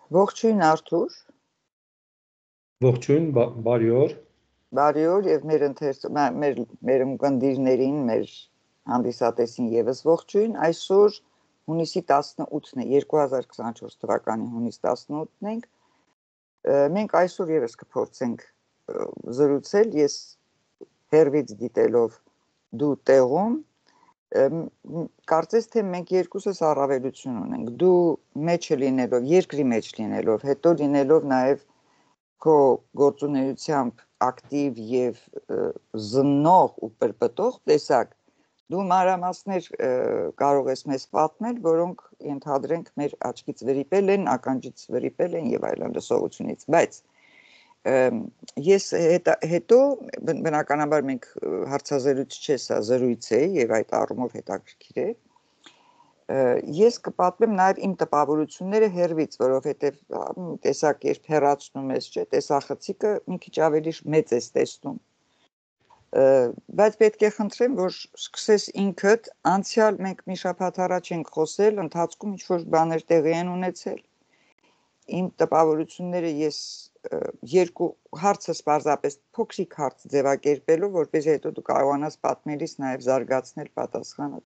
Ողջույն Արթուր, Ողջույն, բարի օր։ բարի օր եւ մեր ունկնդիրներին, մեր հանդիսատեսին եւս ողջույն։ Այսօր հունիսի 18-ն է, 2024 թվականի հունիս 18-ն ենք։ Մենք այսօր եւս կփորձենք զրուցել, ես հերվից դիտելով դու տեղում, կարծես թե մենք երկուսս առավելություն ունենք։ Դու մեջը լինելով, երկրի մեջ լինելով, հետո լինելով նաեւ քո գործունեությամբ ակտիվ եւ զննող ու պրպտող տեսակ, դու մանրամասներ կարող ես մեզ պատմել, որոնք ենթադրենք մեր աչքից վրիպել են, ականջից վրիպել են եւ այլն լսողությունից, բայց ես հետո բնականաբար մենք հարցազրույց չէ, սա զրույց է եւ այդ առումով հետաքրքիր է։ Ես կպատմեմ նաև իմ տպավորությունները հերվից, որովհետև տեսակ երբ հեռացնում ես, չէ, տեսախցիկը մի քիչ ավելի մեծ ես տեսնում։ Բայց պետք է խնդրեմ, որ սկսես ինքդ, անցյալ մենք մի շաբաթ առաջ ենք խոսել, ընթացքում ինչ-որ բաներ տեղի են ունեցել։ Իմ տպավորությունները ես երկու հարցս պարզապես փոքրիկ հարց ձևակերպելով, որպեսզի հետո դու կարողանաս պատմելիս նաև զարգացնել պատասխանդ։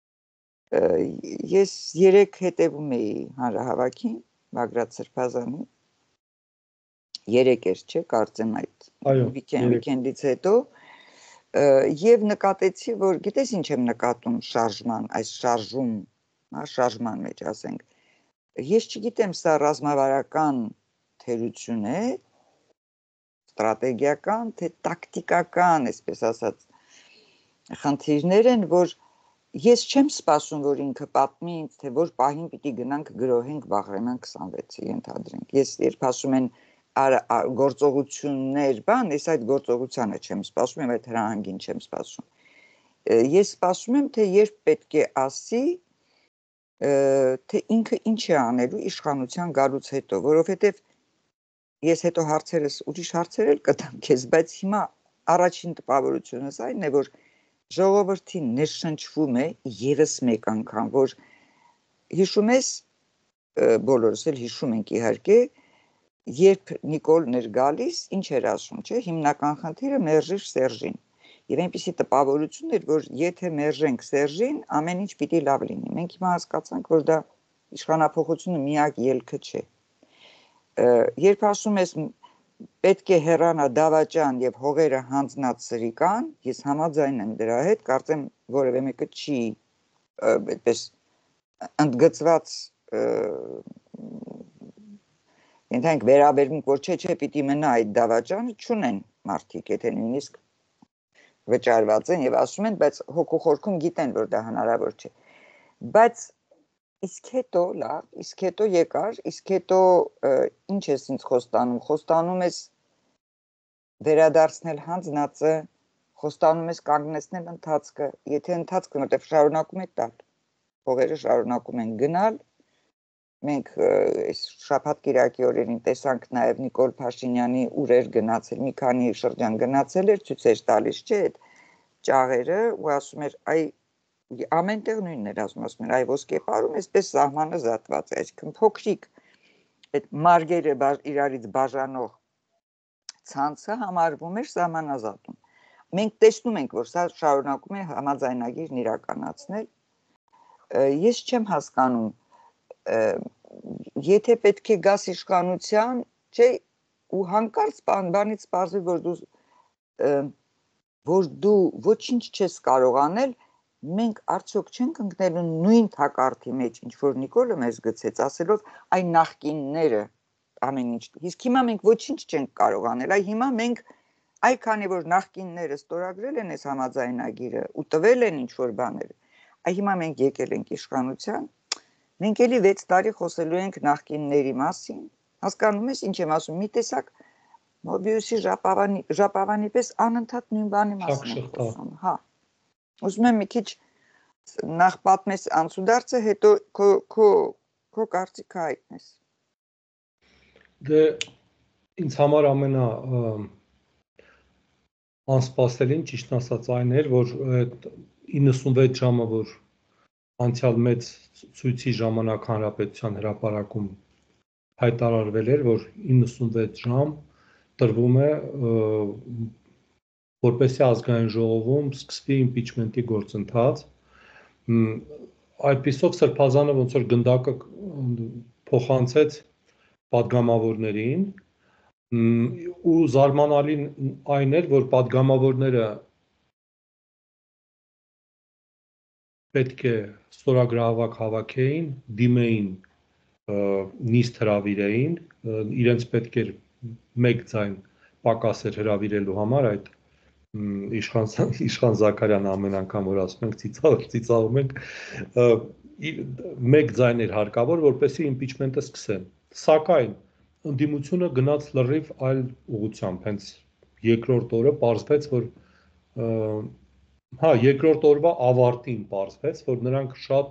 Ես 3 հետևում էի հանրահավաքին Բագրատ Սրբազանի 3 էր, չէ, կարծեմ այդ վիկենդից հետո եւ նկատեցի, որ գիտես ինչ եմ նկատում շարժման, այս շարժում, հա, շարժման մեջ ասենք։ Ես չգիտեմ սա ռազմավարական թերություն է, ստրատեգիական, թե տակտիկական, այսպես ասած, խնդիրներ են, որ ես չեմ սպասում, որ ինքը պատմի ինձ, թե որ պահին պիտի գնանք գրոհենք Բաղրամյան 26-ը ենթադրենք։ Ես երբ ասում են գործողություններ, բան, ես այդ գործողությանը չեմ սպասում, եմ այդ հրահանգին չեմ սպասում։ Ես սպասում եմ, թե երբ պետք է ասի, թե ինքը ինչ է անելու իշխանության գալուց հետո, որովհետև ես հետո ուրիշ հարցեր էլ կտամ քեզ, բայց հիմա առաջին տպավորությունս այն է, որ ժողովրդին ներշնչվում է եւս մեկ անգամ, որ հիշում ես, բոլորս էլ հիշում ենք իհարկե, երբ Նիկոլն էր գալիս, ինչ էր ասում, չէ, հիմնական խնդիրը մերժիր Սերժին։ Եվ այնպիսի տպավորություն էր, որ եթե մերժենք Սերժին, ամեն ինչ պիտի լավ լինի։ Մենք հիմա հասկացանք, որ դա իշխանափոխությունը միակ ելքը չէ։ Երբ ասում ես պետք է հեռանա դավաճան եւ հողերը հանձնած սրիկան, ես համաձայն եմ դրա հետ, կարծեմ որևէ մեկը չի այդպես ընդգծված ենթանք վերաբերմունք, որ չէ, պիտի մնա այդ դավաճանը, չունեն մարդիկ, եթե նույնիսկ վճարված են եւ ասում են, բայց հոգու խորքում գիտեն, որ դա հնարավոր չէ։ Բայց իսկ հետո լավ, իսկ հետո եկար, իսկ հետո ինչ ես ինձ խոստանում ես վերադարձնել հանձնածը, խոստանում ես կանգնեցնել ընթացքը, եթե ընթացքը որտեղ շարունակում է տալ, հողերը շարունակում են գնալ, մենք այս շաբաթ կիրակի օրերին տեսանք նաև Նիկոլ Փաշինյանի ուրեր գնացել, մի քանի շրջան գնացել էր, ցույց տալիս, չէ, այդ ճաղերը ու ասում էր, այ ամենտեղ նույնն էր ասում էր, այ ոսկեպարում այսպես սահմանը զատված է, այսինքն փոքրիկ այդ մարգերը իրարից բաժանող ցանցը համարվում էր սահմանազատում։ Մենք տեսնում ենք, որ սա շարունակում է համաձայնագիրն իրականացնել։ Ես չեմ հասկանում, եթե պետք է գաս իշխանության, չէ, ու հանկարծ բանից պարզվի, որ դու ոչինչ չես կարող անել, մենք արդյոք չենք ընկնելու նույն թակարդի մեջ, ինչ որ Նիկոլը մեզ գցեց, ասելով այ նախկինները ամեն ինչ։ Իսկ հիմա մենք ոչինչ չենք կարող անել, այ հիմա մենք այ քանի որ նախկինները ստորագրել են այս համաձայնագիրը ու տվել են ինչ որ բաներ, այ հիմա մենք եկել ենք իշխանության, մենք էլի 6 տարի խոսելու ենք նախկինների մասին, հասկանում ես ինչ եմ ասում, մի տեսակ Մոբիուսի ժապավանի պես անընդհատ նույն բանի մասին ենք խոսում, հա։ Ուզում եմ մի քիչ նախ պատմես անցուդարձը, հետո քո կարծիքը հայտնես։ Դե ինձ համար ամենա անսպասելին ճիշտ ասած այն էր, որ այդ 96 ժամը, որ անցյալ մեծ ցույցի ժամանակ Հանրապետության հրապարակում հայտարարվել էր, որ 96 ժամ տրվում է որպեսզի ազգային ժողովում սկսվի impeachment-ի գործընթաց։ Այդպիսով Սրբազանը ոնց որ գնդակը փոխանցեց պատգամավորներին ու զարմանալին այն էր, որ պատգամավորները պետք է ստորագրահավաք հավաքեին, դիմեին նիստ հրավիրեին, իրենց պետք էր մեկ ձայն պակաս էր հրավիրելու համար այդ Իշխան Զաքարյանը ամեն անգամ որ ասում ենք ծիծաղում ենք մեկ ձայն էր հարկավոր, որպեսզի impeachment-ը սկսեն։ Սակայն ընդդիմությունը գնաց լրիվ այլ ուղղությամբ, հենց երկրորդ օրը պարզվեց, որ երկրորդ օրվա ավարտին պարզվեց, որ նրանք շատ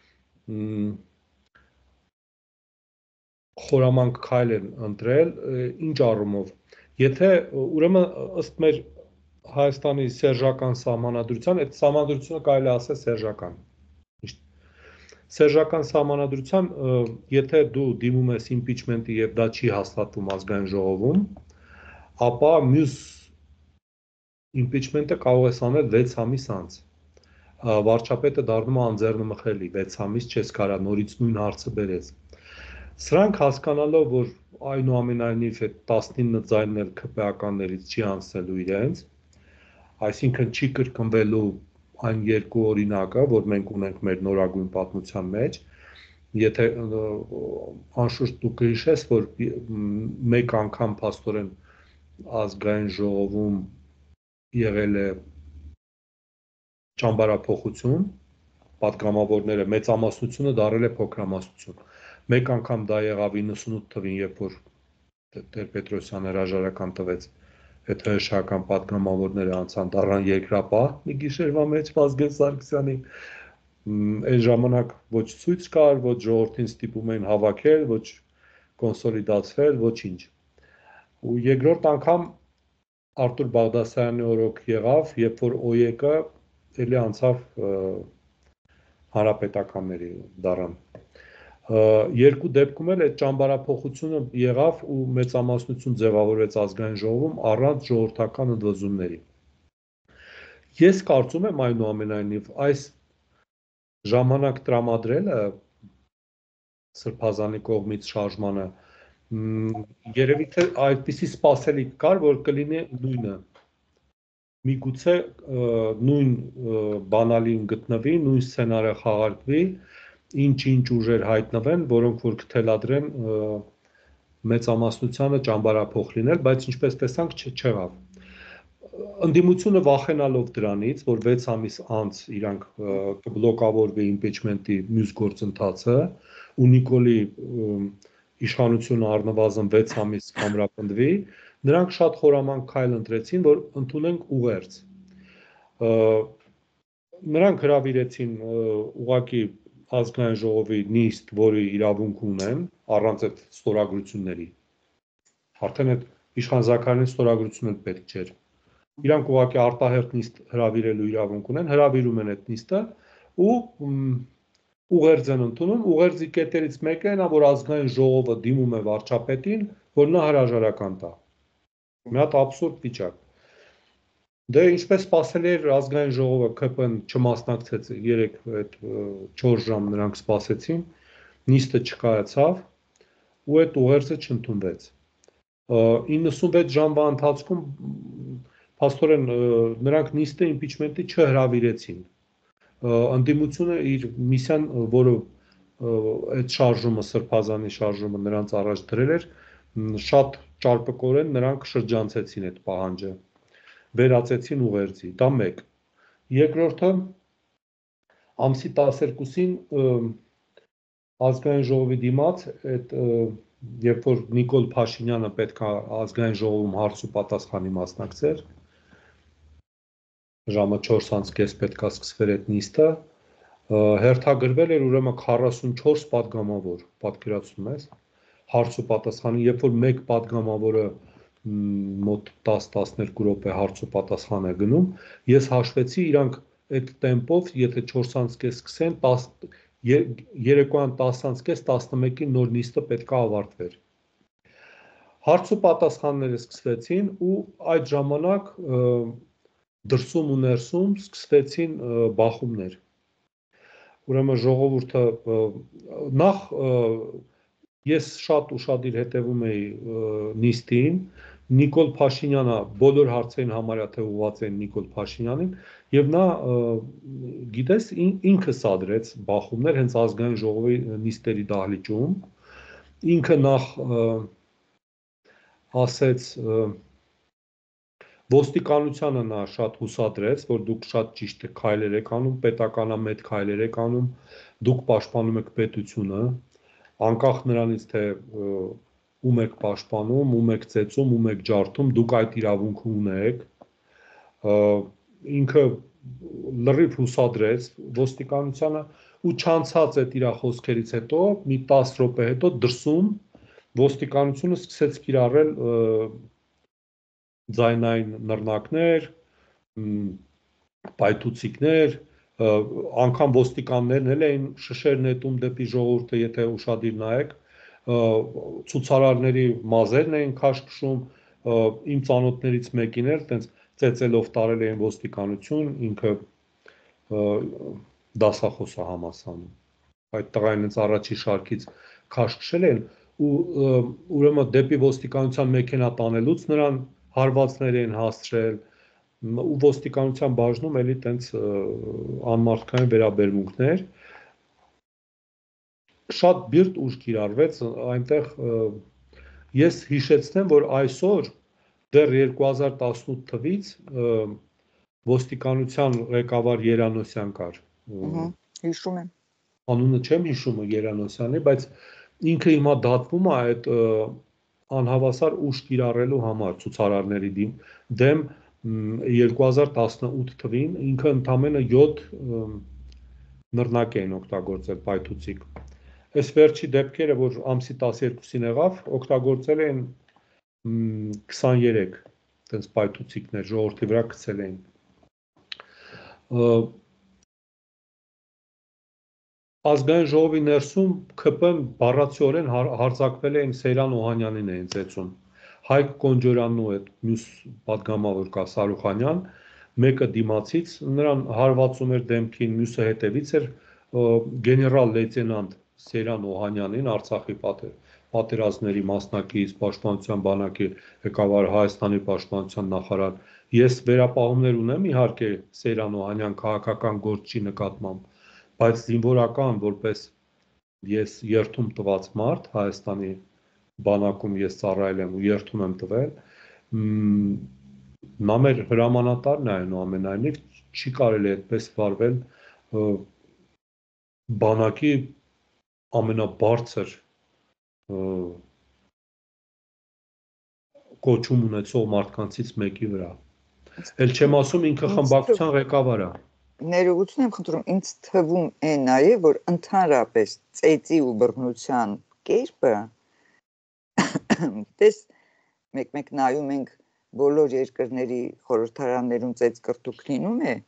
խորամանկ քայլ են ընտրել, ինչ առումով։ Եթե ուրեմն ըստ մեր Հայաստանի սերժական սահմանադրության, այդ սահմանադրությունը կարելի ասել սերժական։ Սերժական սահմանադրության, եթե դու դիմում ես impeachment-ի եւ դա չի հաստատվում ազգային ժողովում, ապա մյուս impeachment-ը կարող ես անել 6 ամիս անց։ Վարչապետը դառնում է անձեռնմխելի, 6 ամիս չես կարա նորից նույն հարցը բերես։ Սրանք հասկանալով, որ այնուամենայնիվ այդ 19 ձայնն էլ ՔՊԱ-ականներից չի անցնելու իրենց, այսինքն չի կրկնվելու այն երկու օրինակը, որ մենք ունենք մեր նորագույն պատմության մեջ, եթե անշուշտ դու կհիշես, որ մեկ անգամ փաստորեն ազգային ժողովում եղել է ճամբարափոխություն, պատգամավորները մեծամասնությունը դարել է փոքրամասնություն։ Մեկ անգամ դա եղավ 98 թվին, երբ որ Տեր-Պետրոսյանը հրաժարական տվեց, այդ հրեշական պատգամավորները անցան դառան երկրապահ մի գիշերվա մեջ Վազգեն Սարգսյանին։ Այն ժամանակ ոչ ցույց կար, ոչ ժողովրդին ստիպում էին հավաքել, ոչ կոնսոլիդացվել, ոչինչ։ Ու երկրորդ անգամ Արտուր Բաղդասարյանի օրոք եղավ, երբ որ ՕԵԿ-ը էլի անցավ հանրապետականների դառան։ Երկու դեպքում էլ այդ ճամբարափոխությունը եղավ ու մեծամասնություն ձևավորվեց ազգային ժողովում առանց ժողովրդական ընդվզումների։ Ես կարծում եմ այնուամենայնիվ այս ժամանակ տրամադրելը Սրբազանի կողմից շարժմանը երևի թե այդպիսի սպասելիք կար, որ կլինի նույնը։ Միգուցե նույն բանալին գտնվի, նույն սցենարը խաղարկվի, ինչ-ինչ ուժեր հայտնվեն, որոնք որ կթելադրեն մեծամասնությանը ճամբարափոխ լինել, բայց ինչպես տեսանք չեղավ։ Ընդդիմությունը վախենալով դրանից, որ 6 ամիս անց իրանք կբլոկավորվի impeachment-ի մյուս գործընթացը ու Նիկոլի իշխանությունը առնվազն 6 ամիս կամրապնդվի, նրանք շատ խորամանկ քայլ ընտրեցին, որ ընդունենք ուղերձ։ Նրանք հրավիրեցին ուղղակի ազգային ժողովի նիստ, որի իրավունք ունեն, առանց այդ ստորագրությունների։ Արդեն այդ Իշխան Զաքարյանի ստորագրությունը պետք չէր։ Իրանք ուղղակի արտահերթ նիստ հրավիրելու իրավունք ունեն, հրավիրում են այդ նիստը ու ուղերձ են ընդունում, ուղերձի կետերից մեկը նա, որ ազգային ժողովը դիմում է վարչապետին, որ նա հրաժարական տա։ Մի հատ աբսուրդ վիճակ։ Դե ինչպես սպասելի էր ազգային ժողովը ԿՊ-ն չմասնակցեց 4 ժամ նրանք սպասեցին, նիստը չկայացավ ու այդ ուղերձը չընդունվեց։ 96 ժամվա ընթացքում փաստորեն նրանք նիստը impeachment-ի չհրավիրեցին։ Ընդդիմությունը իր միսիան, որը այդ շարժումը Սրբազանի շարժումը նրանց առաջ դրել էր, շատ ճարպկորեն նրանք շրջանցեցին այդ պահանջը, վերացեցին ուղերձի, դա մեկ։ Երկրորդը ամսի 12-ին ազգային ժողովի դիմաց այդ երբ որ Նիկոլ Փաշինյանը պետք է ազգային ժողովում հարց ու պատասխանի մասնակցեր, ժամը 4:30 պետք է սկսվեր այդ նիստը, հերթագրվել էր ուրեմն 44 պատգամավոր, պատկերացնում ես, հարց ու պատասխանի, երբ որ մեկ պատգամավորը մոտ 10-12 րոպե հարց ու պատասխան է գնում, ես հաշվեցի իրանք այդ տեմպով, եթե 4:30 սկսեն, երեկոյան 10:30-11-ին նոր նիստը պետք է ավարտվեր։ Հարց ու պատասխանները սկսվեցին ու այդ ժամանակ դրսում ու ներսում սկսվեցին բախումներ։ Ուրեմն ժողովուրդը նախ ես շատ ուշադիր հետևում էի նիստին, Նիկոլ Փաշինյանը բոլոր հարցերին համարյա թե ուղղված են Նիկոլ Փաշինյանին եւ նա գիտես ինքը սադրեց բախումներ հենց ազգային ժողովի նիստերի դահլիճում, ինքը նախ ասեց ոստիկանությանը նա շատ հուսադրեց, որ դուք շատ ճիշտ քայլեր եք անում, պետականամետ քայլեր եք անում, դուք պաշտպանում եք պետությունը, անկախ նրանից թե ում եք պաշտպանում, ում եք ծեծում, ում եք ջարդում, դուք այդ իրավունքը ունեք, ինքը լրիվ հուսադրեց ոստիկանությանը ու չանցած այդ իր խոսքերից հետո մի 10 րոպե հետո դրսում ոստիկանությունը սկսեց կիրառել ձայնային նռնակներ, պայթուցիկներ, անգամ ոստիկաններն էլ էին շշեր նետում դեպի ժողովուրդը, եթե ուշադիր նայեք, ցուցարարների մազերն էին քաշքշում, իմ ծանոթներից մեկին էլ տենց ծեծելով տարել էին ոստիկանություն, ինքը դասախոս է համալսարանում։ Այդ տղային հենց առաջի շարքից քաշքշել են ու ուրեմն դեպի ոստիկանության մեքենա տանելուց նրան հարվածներ էին հասցրել ու ոստիկանության բաժնում էլի տենց անմարդկային վերաբերմունքներ շատ բիրտ ուժ կիրառվեց այնտեղ ես հիշեցնեմ որ այսօր դեռ 2018 թվից ոստիկանության ղեկավար Երանոսյան կար հիշում եմ անունը չեմ հիշում Երանոսյանի բայց ինքը հիմա դատվում է այդ անհավասար ուժ կիրառելու համար ցուցարարների դեմ 2018 թվին ինքը ընդամենը 7 նռնակ էին օգտագործել պայթուցիկ Այս վերջի դեպքերը, որ ամսի 12-ին եղավ, օգտագործել են 23 տենց պայթուցիկներ ժողովրդի վրա գցել էին։ Ազգային ժողովի ներսում ԿՊ-ն բառացիորեն հարձակվել էին Սեյրան Օհանյանին էին ծեծում։ Հայկ Կոնջորյանն ու այդ մյուս պատգամավոր կա Սարուխանյան, մեկը դիմացից նրան հարվածում էր դեմքին, մյուսը հետևից էր գեներալ լեյտենանտ Սեյրան Օհանյանին Արցախի պատերազմների մասնակից պաշտպանության բանակի ղեկավար Հայաստանի պաշտպանության նախարար ես վերապահումներ ունեմ իհարկե Սեյրան Օհանյան քաղաքական գործի նկատմամբ բայց զինվորական որպես ես երթում տված մարդ Հայաստանի բանակում ես ծառայել եմ ու երթում եմ տվել նա մեր հրամանատարն է այնուամենայնիվ չի կարելի այդպես վարվել բանակի ամենաբարձր կոչում ունեցող մարդկանցից մեկի վրա։ Էլ չեմ ասում ինքը խմբակցության ղեկավար է։ Ներողություն եմ խնդրում, ինձ թվում է նաև որ ընդհանրապես ծեծի ու բռնության կերպը դες մեկ-մեկ նայում ենք բոլոր երկրների խորհրդարաններում ծեծ կրտուկ լինում է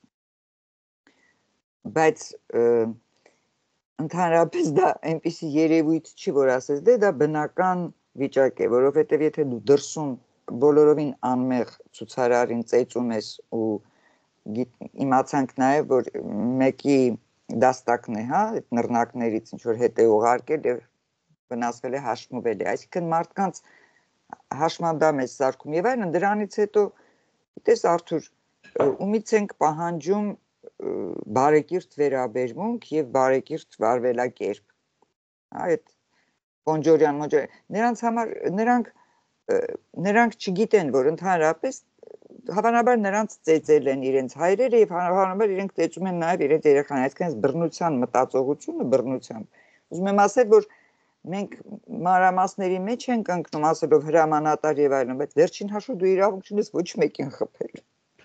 բայց Ընդհանրապես դա այնպիսի երևույթ չի, որ ասես դե դա բնական վիճակ է, որովհետև եթե դու դրսում բոլորովին անմեղ ցուցարարին ծեծում ես ու իմացանք նաև որ մեկի դաստակն է, հա, այդ նռնակներից ինչ որ հետ է ուղարկել եւ վնասվել է, հաշմվել է, այսինքն մարդկանց հաշմանդամ է սարքում եւ այլն դրանից հետո գիտես Արթուր ումից ենք պահանջում բարեկիրթ վերաբերմունք եւ բարեկիրթ վարվելակերպ այդ Կոնջորյան նրանց համար նրանք չգիտեն որ ընդհանրապես հավանաբար նրանց ծեծել են իրենց հայրերը եւ հավանաբար իրենք ծեծում են նաեւ իրենց երեխաներին այսինքն բռնության մտածողությունը բռնությամբ ուզում եմ ասել որ մենք մանրամասների մեջ ենք ընկնում ասելով հրամանատար եւ այլն բայց վերջին հաշվով դու իրավունք չունես ոչ մեկին խփել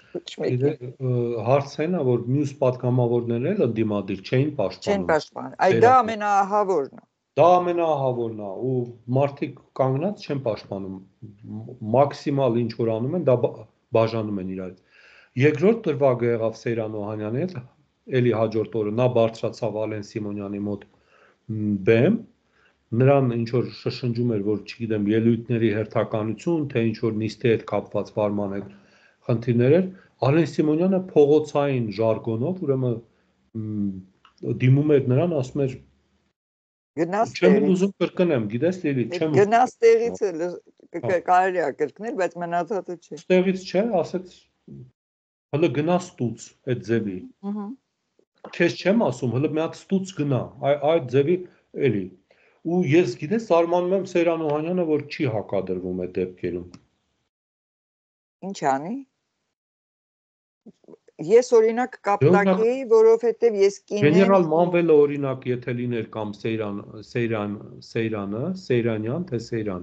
Հարցն է որ մյուս պատգամավորներն էլ ընդդիմադիր չէին պաշտպանում այդ դա ամենաահավորն է դա ամենաահավորն է ու մարդիկ կանգնած չեն պաշտպանում մաքսիմալ ինչ որ անում են դա բաժանում են իրարից երկրորդ դրվագը եղավ Սեյրան Օհանյանի հետ էլի հաջորդ օրը նա բարձրացավ Ալեն Սիմոնյանի մոտ բեմ, նրան ինչ որ շշնջում էր, որ չգիտեմ, ելույթների հերթականություն, թե ինչ որ նիստի հետ կապված վարման հետ խնդիրներ էր, Ալեն Սիմոնյանը փողոցային ժարգոնով, ուրեմն դիմում էր նրան, ասում էր չեմ ուզում կրկնեմ, գիտես Լիլիթ, չեմ ուզում։ Գնաց տեղից կարելի է կրկնել, բայց մնացածը չէ։ Տեղից չէ, ասեց հələ գնա ստուց այդ ձևի։ Քեզ չեմ ասում, հələ մի հատ ստուց գնա, այդ ձևի էլի։ Ու ես գիտես զարմանում եմ Սեյրան Օհանյանը, որ չի հակադրվում այդ դեպքերում։ Ինչ անի։ Ես օրինակ կապտակեի, որովհետև ես կինեմ Գեներալ Մանվելը օրինակ եթե լիներ կամ Սեյրանյան, թե Սեյրան։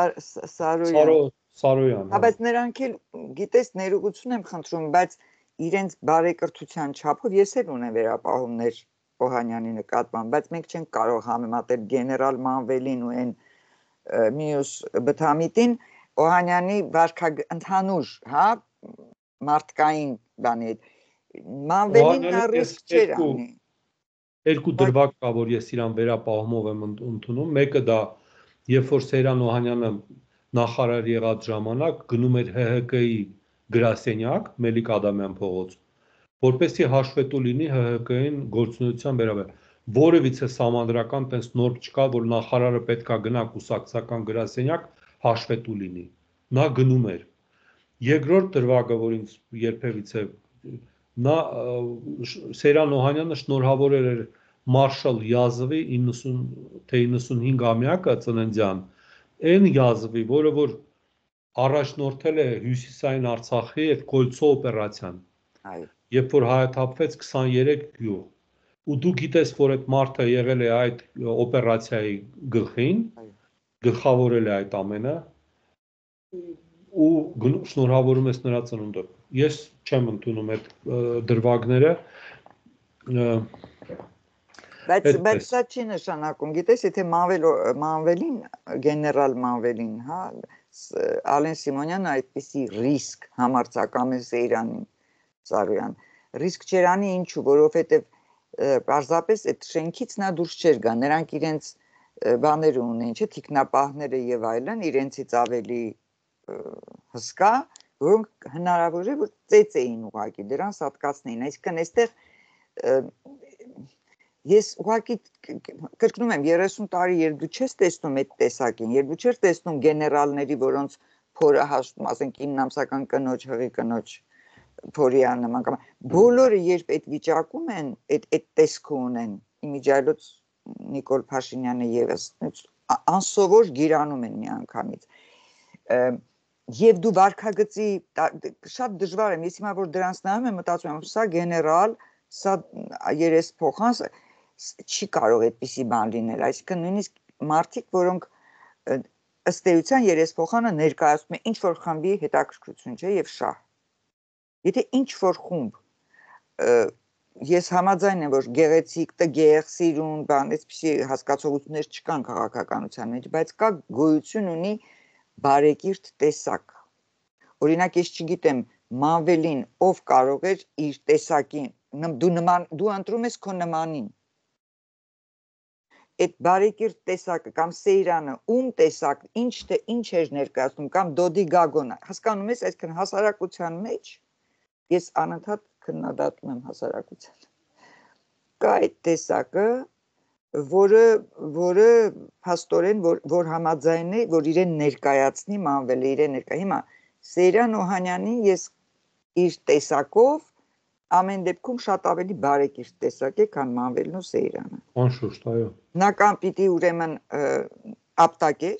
Սարոյան։ Հա, բայց նրանք էլ գիտես ներողություն եմ խնդրում, բայց իրենց բարեկրթության չափով ես էլ ունեմ վերապահումներ Օհանյանի նկատմամբ, բայց մենք չենք կարող համեմատել գեներալ Մանվելին ու այն մյուս բթամիտին Օհանյանի ընդհանուր, հա, մարդկային բանի հետ։ Մանվելին նա ռիսկ չէր անի։ Երկու դրվագ կա, որ ես իրան վերապահումով եմ ընդունում, մեկը դա երբ որ Սեյրան Օհանյանը նախարար եղած ժամանակ գնում էր ՀՀԿ-ի գրասենյակ Մելիք Ադամյան փողոց, որպեսզի հաշվետու լինի ՀՀԿ-ին գործունեության վերաբերյալ։ Որևիցե սահմանադրական տես նորմ չկա, որ նախարարը պետքա գնա կուսակցական գրասենյակ հաշվետու լինի։ Նա գնում էր։ Երկրորդ դրվագը, որ ինձ երբևիցե նա Սեյրան Օհանյանը շնորհավորել էր Մարշալ Յազովի 95-ամյակը ծննդյան, այն Յազովի, որը որ առաջնորդել է Հյուսիսային Արցախի այդ Կոլցո օպերացիան, երբ որ հայաթափվեց 23 գյուղ, ու դու գիտես, որ այդ մարդը եղել է այդ օպերացիայի գլխին, գլխավորել է այդ ամենը, ու շնորհավորում ես նրա ծնունդը։ Ես չեմ ընդունում այդ դրվագները։ Բայց սա չի նշանակում, գիտես, եթե Մանվելին, գեներալ Մանվելին, հա, Ալեն Սիմոնյանը այդպիսի ռիսկ համարձակամ է Սեյրանին Սարոյան, ռիսկ չեր անի ինչու, որովհետև պարզապես այդ շենքից նա դուրս չէր գա, նրանք իրենց բաները ունեն, չէ, թիկնապահները եւ այլն, իրենցից ավելի հսկա, որոնք հնարավոր է որ ծեծ էին ուղղակի, դրան սատկացնեին, այսինքն այստեղ ես ուղղակի կրկնում եմ 30 տարի երբ դու չես տեսնում այդ տեսակին, երբ դու չես տեսնում գեներալների, որոնց փորը հաշտում, ասենք 9-ամսական կնոջ, հղի կնոջ փորի նման կամ բոլորը երբ այդ վիճակում են, այդ տեսքը ունեն, իմիջիայլոց Նիկոլ Փաշինյանը եւս անսովոր գիրանում են միանգամից։ Եվ դու վարքագծի շատ դժվար եմ, ես հիմա որ դրանց նայում եմ, մտածում եմ, սա գեներալ, սա երեսփոխան, չի կարող այդպիսի բան լինել, այսինքն նույնիսկ մարդիկ, որոնք ըստ էության երեսփոխանը ներկայացնում է ինչ որ խմբի հետաքրքրություն, չէ, եւ շահ։ Եթե ինչ որ խումբ ես համաձայն եմ, որ գեղեցիկ, տգեղ, սիրուն, բան, այսպիսի հասկացողություններ չկան քաղաքականության մեջ, բայց կա գոյություն ունի բարեկիրթ տեսակ։ Օրինակ ես չգիտեմ, Մանվելին ով կարող էր իր տեսակին, դու ընտրում ես քո նմանին։ Այդ բարեկիրթ տեսակը կամ Սեյրանը, ում տեսակ, ինչ էր ներկայացնում, կամ Դոդի Գագոնը, հասկանում ես, այսինքն հասարակության մեջ ես անընդհատ քննադատում եմ հասարակության։ Կա այդ տեսակը, որը փաստորեն որ համաձայն է, որ իրեն ներկայացնի Մանվելը, իրեն ներկայ։ Հիմա Սեյրան Օհանյանին ես իր տեսակով ամեն դեպքում շատ ավելի բարեկիրթ տեսակ է, քան Մանվելն ու Սեյրանը։ Անշուշտ, այո։ Նա կամ պիտի ուրեմն ապտակեր,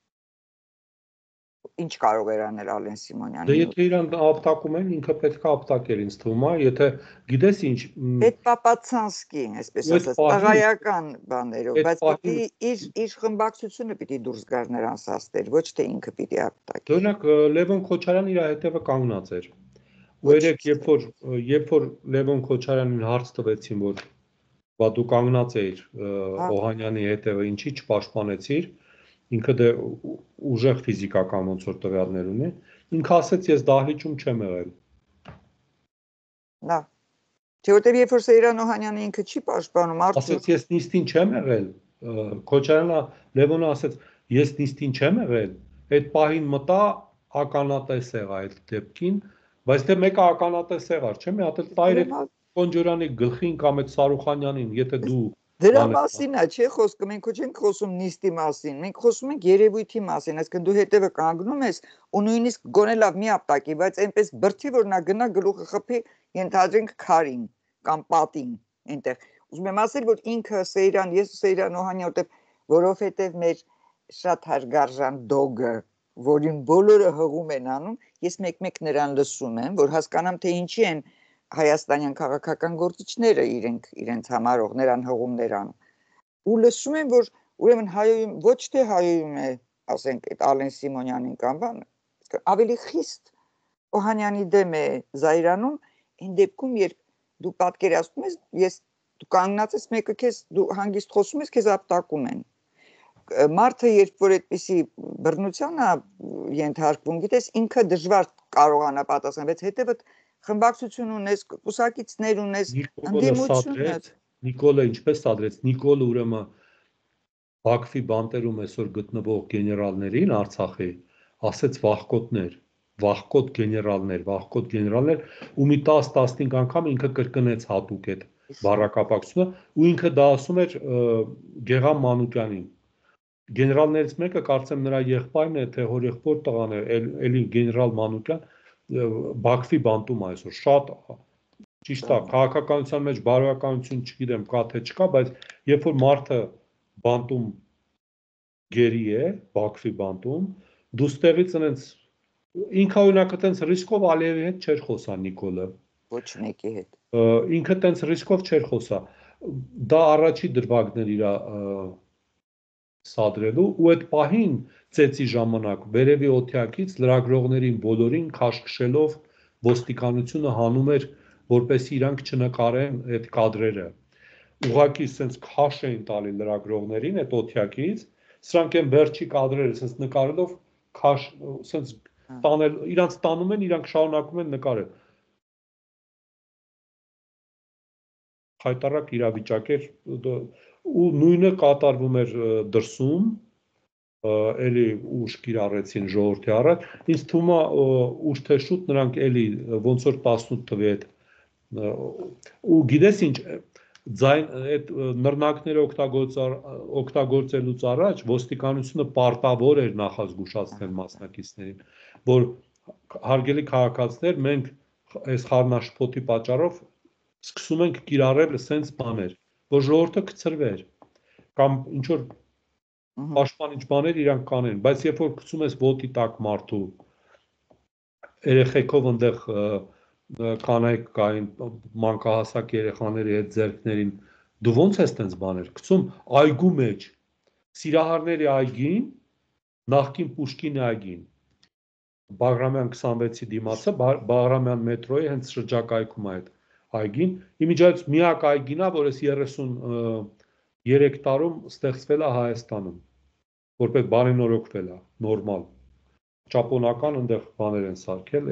ինչ կարող էր անել Ալեն Սիմոնյանը։ Դե եթե իրան ապտակում են, ինքը պետք է ապտակեր, ինձ թվում է, եթե գիտես ինչ։ Այդ պապացանսկի, այսպես ասած, տղայական բաներով, բայց պիտի իր խմբակցությունը պիտի դուրս գար նրան սաստեր, ոչ թե ինքը պիտի ապտակեր։ Օրինակ Լևոն Քոչարյանն իր հետևը կանգնած էր։ Ու երեք երբ որ Լևոն Քոչարյանին հարց տվեցին, որ բա դու կանգնած էիր Օհանյանի հետևը, ինչի չպաշտպանեցիր, ինքը դե ուժեղ ֆիզիկական ոնց որ տվյալներ ունի, ինքը ասեց ես դահլիճում չեմ եղել։ Լավ։ Չէ, որտեղ երբ որ Սեյրան Օհանյանը ինքը չի պաշտպանում արդյոք Ասեց ես նիստին չեմ եղել, Քոչարյանը Լևոնը ասեց ես նիստին չեմ եղել, այդ պահին մտա ականատես եղա այդ դեպքին, բայց դե մեկը ականատես եղար, չէ՞, մի հատ էլ տայր այդ Կոնջորյանի գլխին կամ այդ Սարուխանյանին, եթե դու Դրա մասին է, չէ՞ խոսքը, մենք ոչ ենք խոսում նիստի մասին, մենք խոսում ենք երևույթի մասին, այսինքն դու հետևը կանգնում ես ու նույնիսկ գոնե լավ մի ապտակի, բայց այնպես բրդի որ նա գնա գլուխը խփի, ենթադրենք քարին կամ պատին այնտեղ։ Ուզում եմ ասել, որ ինքը Սեյրան, ես Սեյրան Օհանյանը, որովհետև մեր շատ հարգարժան դոգը, որին բոլորը հղում են անում, ես մեկ-մեկ նրան լսում եմ, որ հասկանամ թե ինչի են հայաստանյան քաղաքական գործիչները իրենց համարող նրան հղումներ անում ու լսում եմ որ ուրեմն հայոյում ոչ թե հայոյում է ասենք այդ Ալեն Սիմոնյանին կամ բան ավելի խիստ Օհանյանի դեմ է զայրանում այն դեպքում երբ դու պատկերացնում ես դու կանգնած ես մեկը քեզ դու հանգիստ խոսում ես քեզ ապտակում են մարդը երբ որ այդպիսի բռնության է ենթարկվում գիտես ինքը դժվար կարողանա պատասխանել բայց հետևը խմբակցություն ունես, կուսակիցներ ունես, ընդդիմություն ունես։ Նիկոլը ինչպես սադրեց, Նիկոլը ուրեմն Բաքվի բանտերում այսօր գտնվող գեներալներին Արցախի ասեց վախկոտ գեներալներ ու մի 10-15 անգամ ինքը կրկնեց հատուկ այդ բառակապակցությունը ու ինքը դա ասում էր Գեգամ Մանուկյանին։ Գեներալներից մեկը կարծեմ նրա եղբայրն է, թե հորեղբոր տղան է, էլի գեներալ Մանուկյան Բաքվի բանտում այսօր շատ ճիշտ է քաղաքականության մեջ բարոյականություն չգիտեմ կա թե չկա բայց երբ որ մարդը բանտում գերի է Բաքվի բանտում դու ստեղից այնց ինքը օրինակ այտենց ռիսկով Ալիևի հետ չէր խոսա Նիկոլը ոչ մեկի հետ ինքը այտենց ռիսկով չէր խոսա դա առաջի դրվագն էր իր սադրելու ու այդ պահին ծեծի ժամանակ վերևի օթյակից լրագրողներին բոլորին քաշքշելով ոստիկանությունը հանում էր որպեսզի իրանք չնկարեն այդ կադրերը ուղղակի sense քաշ էին տալի լրագրողներին այդ օթյակից սրանք են վերջի կադրերը sense նկարելով քաշ sense տանել իրանք տանում են իրանք շարունակում են նկարել խայտարակ իրավիճակ էր ու նույնը կատարվում էր դրսում էլի ուշ կիրառեցին ժողովրդի առաջ ինձ թվում է ուշ թե շուտ նրանք էլի ոնց որ 18 թվի այդ ու գիտես ինչ ձայն այդ նռնակները օգտագործելուց առաջ ոստիկանությունը պարտավոր էր նախազգուշացնել մասնակիցներին որ հարգելի քաղաքացիներ մենք այս խառնաշփոթի պատճառով սկսում ենք կիրառել սենց բաներ որ ժողովուրդը կցրվեր կամ ինչ որ պաշտպանիչ բաներ իրանք կանեն բայց երբ որ գցում ես ոտի տակ մարդու երեխեքով այնտեղ կանայք կային մանկահասակ երեխաների հետ ձեռքներին դու ոնց ես տենց բաներ գցում այգու մեջ Սիրահարների այգին նախկին Պուշկինի այգին Բաղրամյան 26-ի դիմացը Բաղրամյան մետրոյի հենց շրջակայքում է այդ այգին իմիջիայլոց միակ այգին է որ այս 33 տարում ստեղծվել է Հայաստանում որպես բարենորոգվել է նորմալ ճապոնական այնտեղ բաներ են սարքել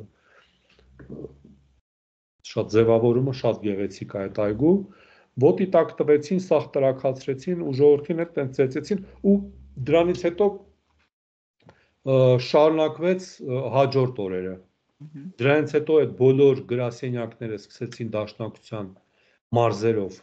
շատ ձևավորումը շատ գեղեցիկ է այդ այգու ոտի տակ տվեցին սաղ տրաքացրեցին ու ժողովրդին հետ տենց ծեծեցին ու դրանից հետո շարունակվեց հաջորդ օրերը դրանից հետո այդ բոլոր գրասենյակները սկսեցին դաշնակցության մարզերով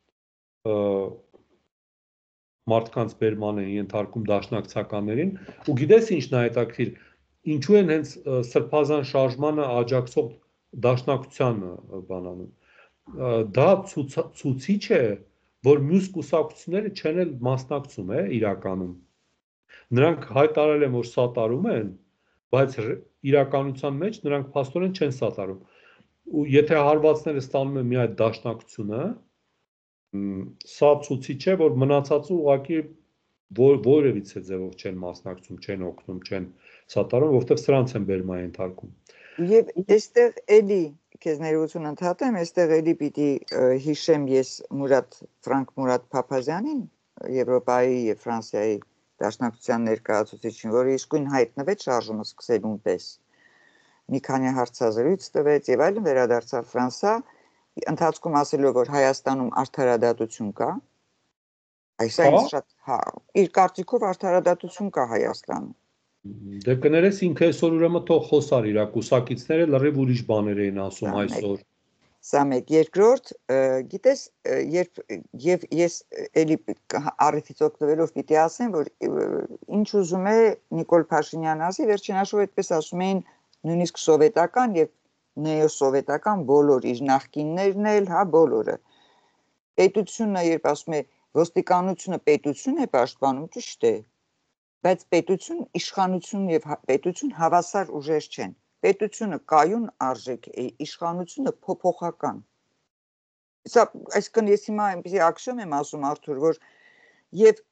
մարդկանց բերման են ենթարկում դաշնակցականներին ու գիտես ինչն է հետաքրքիր ինչու են հենց սրբազան շարժմանը աջակցող դաշնակցությանը բանանում դա ցուցիչ է որ մյուս կուսակցությունները չեն էլ մասնակցում իրականում նրանք հայտարարել են որ սատարում են բայց իրականության մեջ նրանք փաստորեն չեն սատարում ու եթե հարվածները ստանում են մի այդ դաշնակցությունը սա ցուցիչ է որ մնացածը ուղղակի որևիցե ձևով չեն մասնակցում չեն օգնում չեն սատարում որովհետև սրանց են բերման ենթարկում Եվ այստեղ էլի քեզ ներողություն ընդհատեմ, այստեղ էլի պիտի հիշեմ ես Ֆրանկ Մուրադ Փափազյանին, Եվրոպայի եւ Ֆրանսիայի դաշնակցության ներկայացուցիչին, որը իսկույն հայտնվեց շարժումը սկսելուն պես։ Մի քանի հարցազրույց տվեց եւ այլն վերադարձավ Ֆրանսա ընթացքում ասելով որ Հայաստանում արդարադատություն կա, այս Կա։ ինձ շատ իր կարծիքով արդարադատություն կա Հայաստանում։ Դե կներես ինքը այսօր ուրեմն թող խոսար իր կուսակիցները լրիվ ուրիշ բաներ էին ասում այսօր։ Սա մեկ, երկրորդ, գիտես, եւ ես էլի առիթից օգտվելով պիտի ասեմ, որ ինչ ուզում է Նիկոլ Փաշինյանը ասի, վերջին հաշվով այդպես ասում էին նույնիսկ սովետական եւ նեոսովետական բոլոր իր նախկիններն էլ, հա, բոլորը։ Պետությունը, երբ ասում է ոստիկանությունը պետություն է պաշտպանում, ճիշտ է, բայց պետություն, իշխանություն եւ պետություն հավասար ուժեր չեն։ Պետությունը կայուն արժեք է, իշխանությունը փոփոխական։ Սա այսքան ես հիմա այնպեսի ակսիոմ եմ ասում Արթուր, որ եւ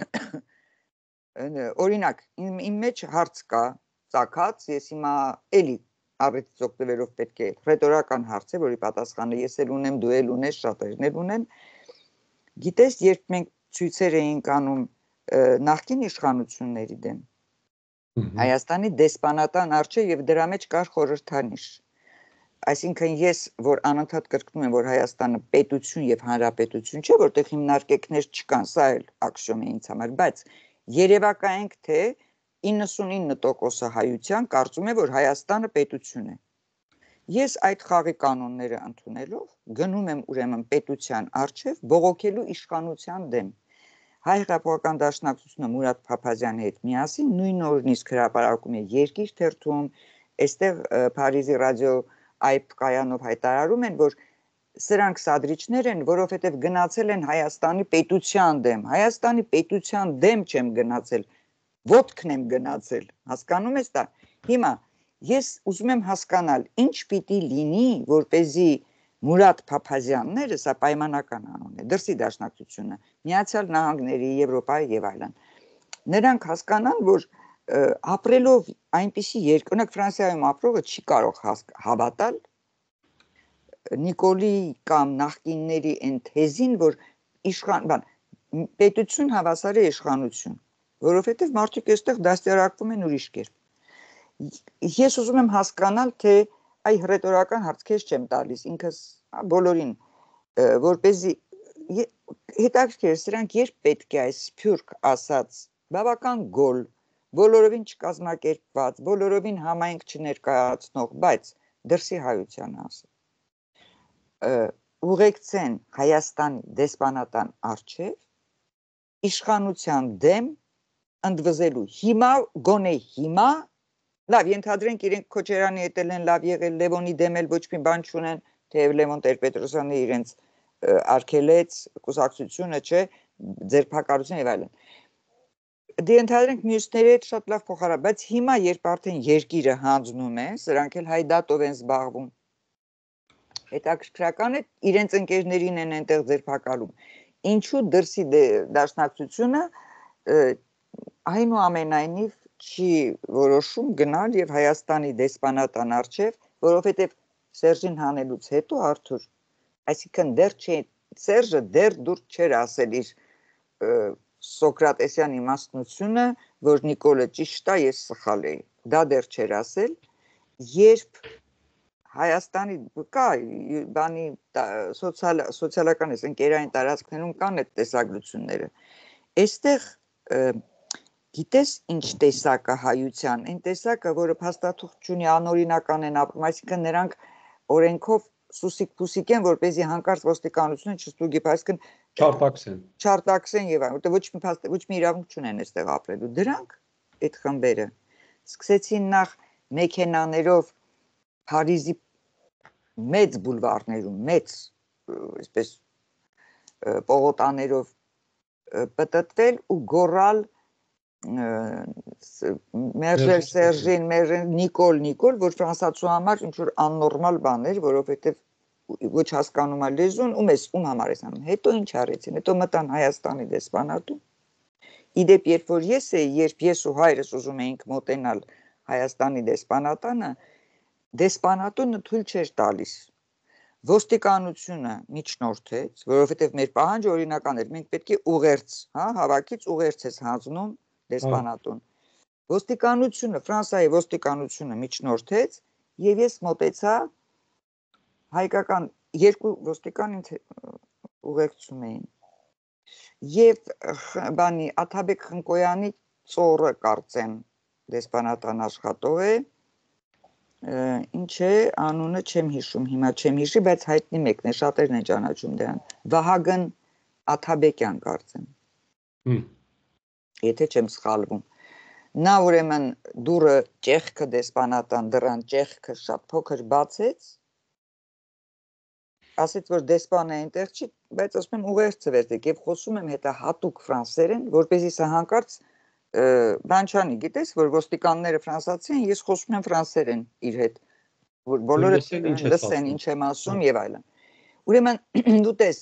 օրինակ իմ մեջ հարց կա, ցակած, ես հիմա էլի առիթից օգտվելով պետք է ռետորական հարց է, որի պատասխանը ես էլ ունեմ, դու էլ ունես, շատերն էլ ունեն։ Գիտես, երբ մենք ցույցեր էինք անում նախկին իշխանությունների դեմ Հայաստանի դեսպանատան արչեւ եւ դրա մեջ կար խորհրդանիշ։ Այսինքն ես որ անընդհատ կրկնում եմ որ Հայաստանը պետություն եւ հանրապետություն չէ, որտեղ հիմնարկեքներ չկան, սա էլ ակսիոմ է ինձ համար, բայց երևակայենք թե 99% հայության կարծում է որ Հայաստանը պետություն է։ Ես այդ խաղի կանոնները ընդունելով գնում եմ ուրեմն պետության արչեւ բողոքելու իշխանության դեմ։ Հայ հեղափոխական դաշնակցությունը Մուրադ Փափազյանի հետ միասին նույն օրն իսկ հրապարակում է Երկիր թերթում, այստեղ Փարիզի ռադիո այբ կայանով հայտարարում են, որ սրանք սադրիչներ են, որովհետև գնացել են Հայաստանի պետության դեմ։ Հայաստանի պետության դեմ չեմ գնացել, ոտքն եմ գնացել։ Հասկանում ես դա։ Հիմա ես ուզում եմ հասկանալ, ինչ պիտի լինի, որպեսզի Մուրադ Փափազյանները, սա պայմանական անուն է, դրսի դաշնակցությունը, Միացյալ Նահանգների, Եվրոպայի եւ այլն։ Նրանք հասկանան, որ ապրելով այնպիսի երկրի, օրինակ Ֆրանսիայում ապրողը չի կարող հավատալ Նիկոլի կամ նախկինների այն թեզին, որ պետություն հավասար է իշխանություն, որովհետեւ մարդիկ այստեղ դաստիարակվում են ուրիշ կերպ։ Ես ուզում եմ հասկանալ, թե այ ռետորական հարց քեզ չեմ տալիս, ինքս բոլորին, որպեսզի հետաքրքիր սրանք երբ պետք է այս սփյուռք ասած բավական գոլ, բոլորովին չկազմակերպված, բոլորովին համայնք չներկայացնող, բայց դրսի հայության ասել։ Ուղեկցեն Հայաստանի դեսպանատան արչև իշխանության դեմ ընդվզելու հիմա գոնե հիմա լավ ենթադրենք իրենք Քոչարյանի հետ են լավ եղել Լևոնի դեմ էլ ոչ մի բան չունեն թեև Լևոն Տեր-Պետրոսյանը իրենց արգելեց կուսակցությունը չէ ձերբակալություն եւ այլն դե ենթադրենք մյուսների հետ շատ լավ փոխարար բայց հիմա երբ արդեն երկիրը հանձնում է սրանք էլ հայդատով են զբաղվում հետաքրքրական է իրենց ընկերներին են այնտեղ ձերբակալում ինչու դրսի դաշնակցությունը այնուամենայնիվ չի որոշում գնալ եւ Հայաստանի դեսպանատան արչեւ, որովհետեւ Սերժին հանելուց հետո Արթուր, այսինքն դեռ չէ Սերժը դեռ դուր չէր ասել իր Սոկրատեսյան իմաստնությունը, որ Նիկոլը ճիշտ է, ես սխալ եմ։ Դա դեռ չէր ասել, երբ Հայաստանի կա բանի սոցիալական էս ընկերային տարածքներում կան այդ տեսագրությունները։ Այստեղ Գիտես ինչ տեսակը հայության, այն տեսակը, որը փաստաթուղթ չունի անօրինական են ապրում, այսինքն նրանք օրենքով սուսիկ-փուսիկ են, որպեսզի հանկարծ ոստիկանությունը չստուգի, այսինքն չարտաքսեն եւ այլն, որտեղ ոչ մի իրավունք չունեն այստեղ ապրելու։ Դրանք այդ խմբերը սկսեցին նախ մեքենաներով Փարիզի մեծ բուլվարներում, մեծ, այսպես պողոտաներով պտտվել ու գոռալ Մերժել Սերժին, Նիկոլ, որ ֆրանսացու համար ինչ-որ աննորմալ բան էր, որովհետև ոչ հասկանում է լեզուն, ում համար ես անում։ Հետո ինչ արեցին, հետո մտան Հայաստանի դեսպանատուն։ Իդեպ, երբ ես ու հայրս ուզում էինք մոտենալ Հայաստանի դեսպանատանը, դեսպանատունը թույլ չէր տալիս։ Ոստիկանությունը միջնորդեց, որովհետև մեր պահանջը օրինական էր, մենք պետք է ուղերձ, հավաքից ուղերձ ես հանձնում դեսպանատուն։ Ոստիկանությունը, Ֆրանսիայի ոստիկանությունը միջնորդեց եւ ես մոտեցա հայկական երկու ոստիկան ինձ ուղեկցում էին։ Եվ բանի Աթաբեկ Խնկոյանի ծորը կարծեմ դեսպանատան աշխատող է, ինչ է անունը չեմ հիշում, հիմա չեմ հիշի, բայց հայտնի մեկն է, շատերն են ճանաչում դրան։ Վահագն Աթաբեկյան կարծեմ։ Եթե չեմ սխալվում։ Նա ուրեմն դուրը ճեղքը դեսպանատան դրան ճեղքը շատ փոքր բացեց, ասեց որ դեսպանը այնտեղ չի, բայց ասում եմ ուղերձը վերցեք եւ խոսում եմ հետո հատուկ ֆրանսերեն, որպեսզի սա հանկարծ բան չանի, գիտես, որ ոստիկանները ֆրանսացի են, ես խոսում եմ ֆրանսերեն իր հետ, որ բոլորը լսեն ինչ եմ ասում եւ այլն։ Ուրեմն դու տես,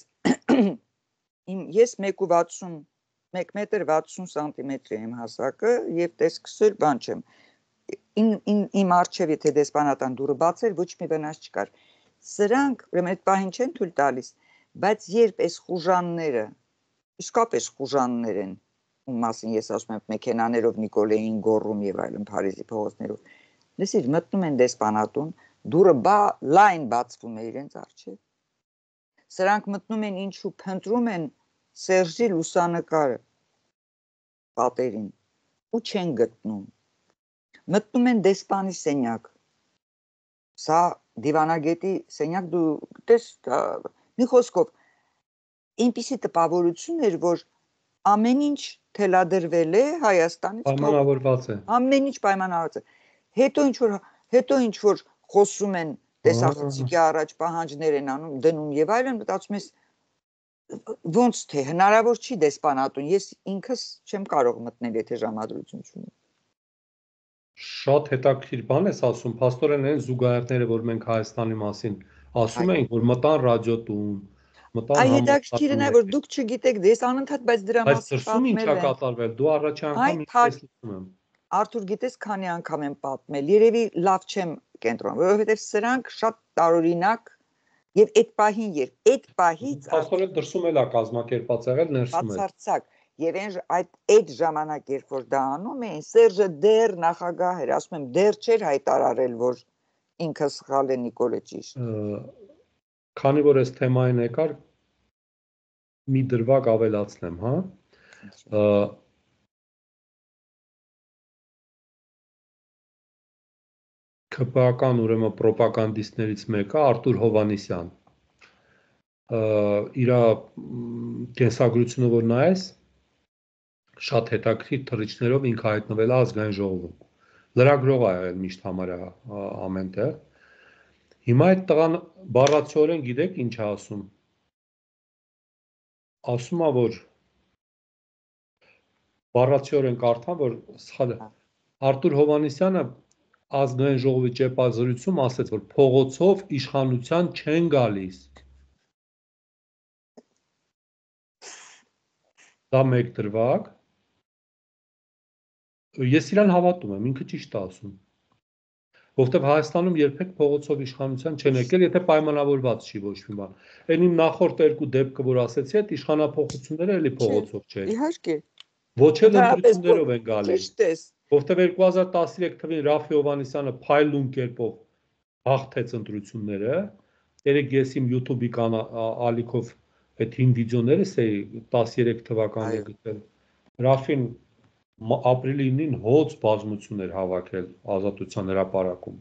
ես 1 մետր 60 սանտիմետր եմ հասակը եւ տեսքսել բան չեմ։ Իմ արջև եթե դեսպանատան դուրը բացեր, ոչ մի վնաս չկար։ Սրանք ուրեմն այդ պահին չեն թույլ տալիս, բայց երբ այս խուժանները, իսկապես խուժաններ են, ում մասին ես ասում եմ մեքենաներով Նիկոլեին գոռում եւ այլն Փարիզի փողոցներով, լսիր մտնում են դեսպանատուն, դուրը լայն բացվում է իրենց առջև։ Սրանք մտնում են ինչու փնտրում են Սերժի լուսանկարը պատերին ու չեն գտնում։ Մտնում են դեսպանի սենյակ։ Սա դիվանագետի սենյակ դու տես մի խոսքով այնպիսի տպավորություն էր, որ ամեն ինչ թելադրվել է Հայաստանից, պայմանավորված է։ Ամեն ինչ պայմանավորված է։ Հետո ինչ որ խոսում են տեսախցիկի առաջ պահանջներ են անում, դնում եւ այլն, մտածում ես ոնց թե հնարավոր չի դեսպանատուն, ես ինքս չեմ կարող մտնել, եթե ժամադրություն չունեմ։ Շատ հետաքրքիր բան ես ասում, փաստորեն այն զուգահեռները, որ մենք Հայաստանի մասին ասում ենք, որ մտան ռադիոտուն, մտան Այ հետաքրքիրն է, որ դուք չգիտեք, ես անընդհատ բայց դրա մասին պատմել եմ։ Բայց դրսում ինչա կատարվել, դու առաջի անգամ ինքս լսում եմ։ Արթուր, գիտես քանի անգամ եմ պատմել, երևի լավ չեմ կենտրոնում, որովհետև սրանք շատ տարօրինակ եւ այդ պահին այդ պահից փաստորեն դրսում էլ է կազմակերպած եղել, ներսում էլ։ Բացարձակ եւ այդ ժամանակ երբ որ դա անում էին, Սերժը դեռ նախագահ էր, ասում եմ, դեռ չէր հայտարարել, որ ինքը սխալ է, Նիկոլը ճիշտ։ Քանի որ այս թեմային եկար, մի դրվագ ավելացնեմ, հա։ ԿՊԱ-կան ուրեմն պրոպագանդիստներից մեկը Արտուր Հովհաննիսյան։ Իր կենսագրությունը որ նայես, շատ հետաքրքիր թռիչքներով ինքը հայտնվել է ազգային ժողովում։ Լրագրող է եղել միշտ համարյա ամենտեղ։ Հիմա այդ տղան բառացիորեն գիտեք ինչ է ասում։ Ասում է, որ բառացիորեն կարդամ, որ սխալ է։ Արտուր Հովհաննիսյանը ազգային ժողովի ճեպազրույցում ասեց, որ փողոցով իշխանության չեն գալիս։ Դա մեկ դրվագ։ Ես իրան հավատում եմ, ինքը ճիշտ է ասում։ Որովհետև Հայաստանում երբեք փողոցով իշխանության չեն եկել, եթե պայմանավորված չի ոչ մի բան։ Այն իմ նախորդ երկու դեպքը, որ ասեցի, այդ իշխանափոխությունները էլի փողոցով չէ։ Իհարկե։ Ոչ էլ ընտրություններով են գալի։ Ճիշտ է։ Որովհետև 2013 թվականին Ռաֆի Հովհաննիսյանը փայլուն կերպով հաղթեց ընտրությունները։ Երեք ես իմ YouTube-ի ալիքով այդ հին վիդեոներս էի 13 թվականին գտել։ Ռաֆին ապրիլի 9-ին հոծ բազմություն էր հավաքել Ազատության հրապարակում։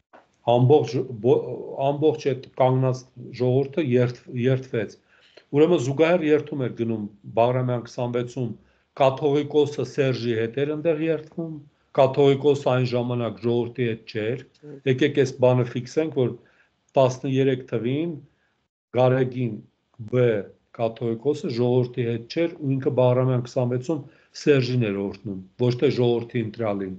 Ամբողջ այդ կանգնած ժողովուրդը երթվեց։ Ուրեմն զուգահեռ երթում էր գնում Բաղրամյան 26-ում կաթողիկոսը Սերժի հետ էր այնտեղ երթվում, կաթողիկոսը այն ժամանակ ժողովրդի հետ չէր։ Եկեք այս բանը ֆիքսենք, որ 13 թվին Գարեգին B կաթողիկոսը ժողովրդի հետ չէր ու ինքը Բաղրամյան 26-ում Սերժին էր օրհնում, ոչ թե ժողովրդի ընտրալին։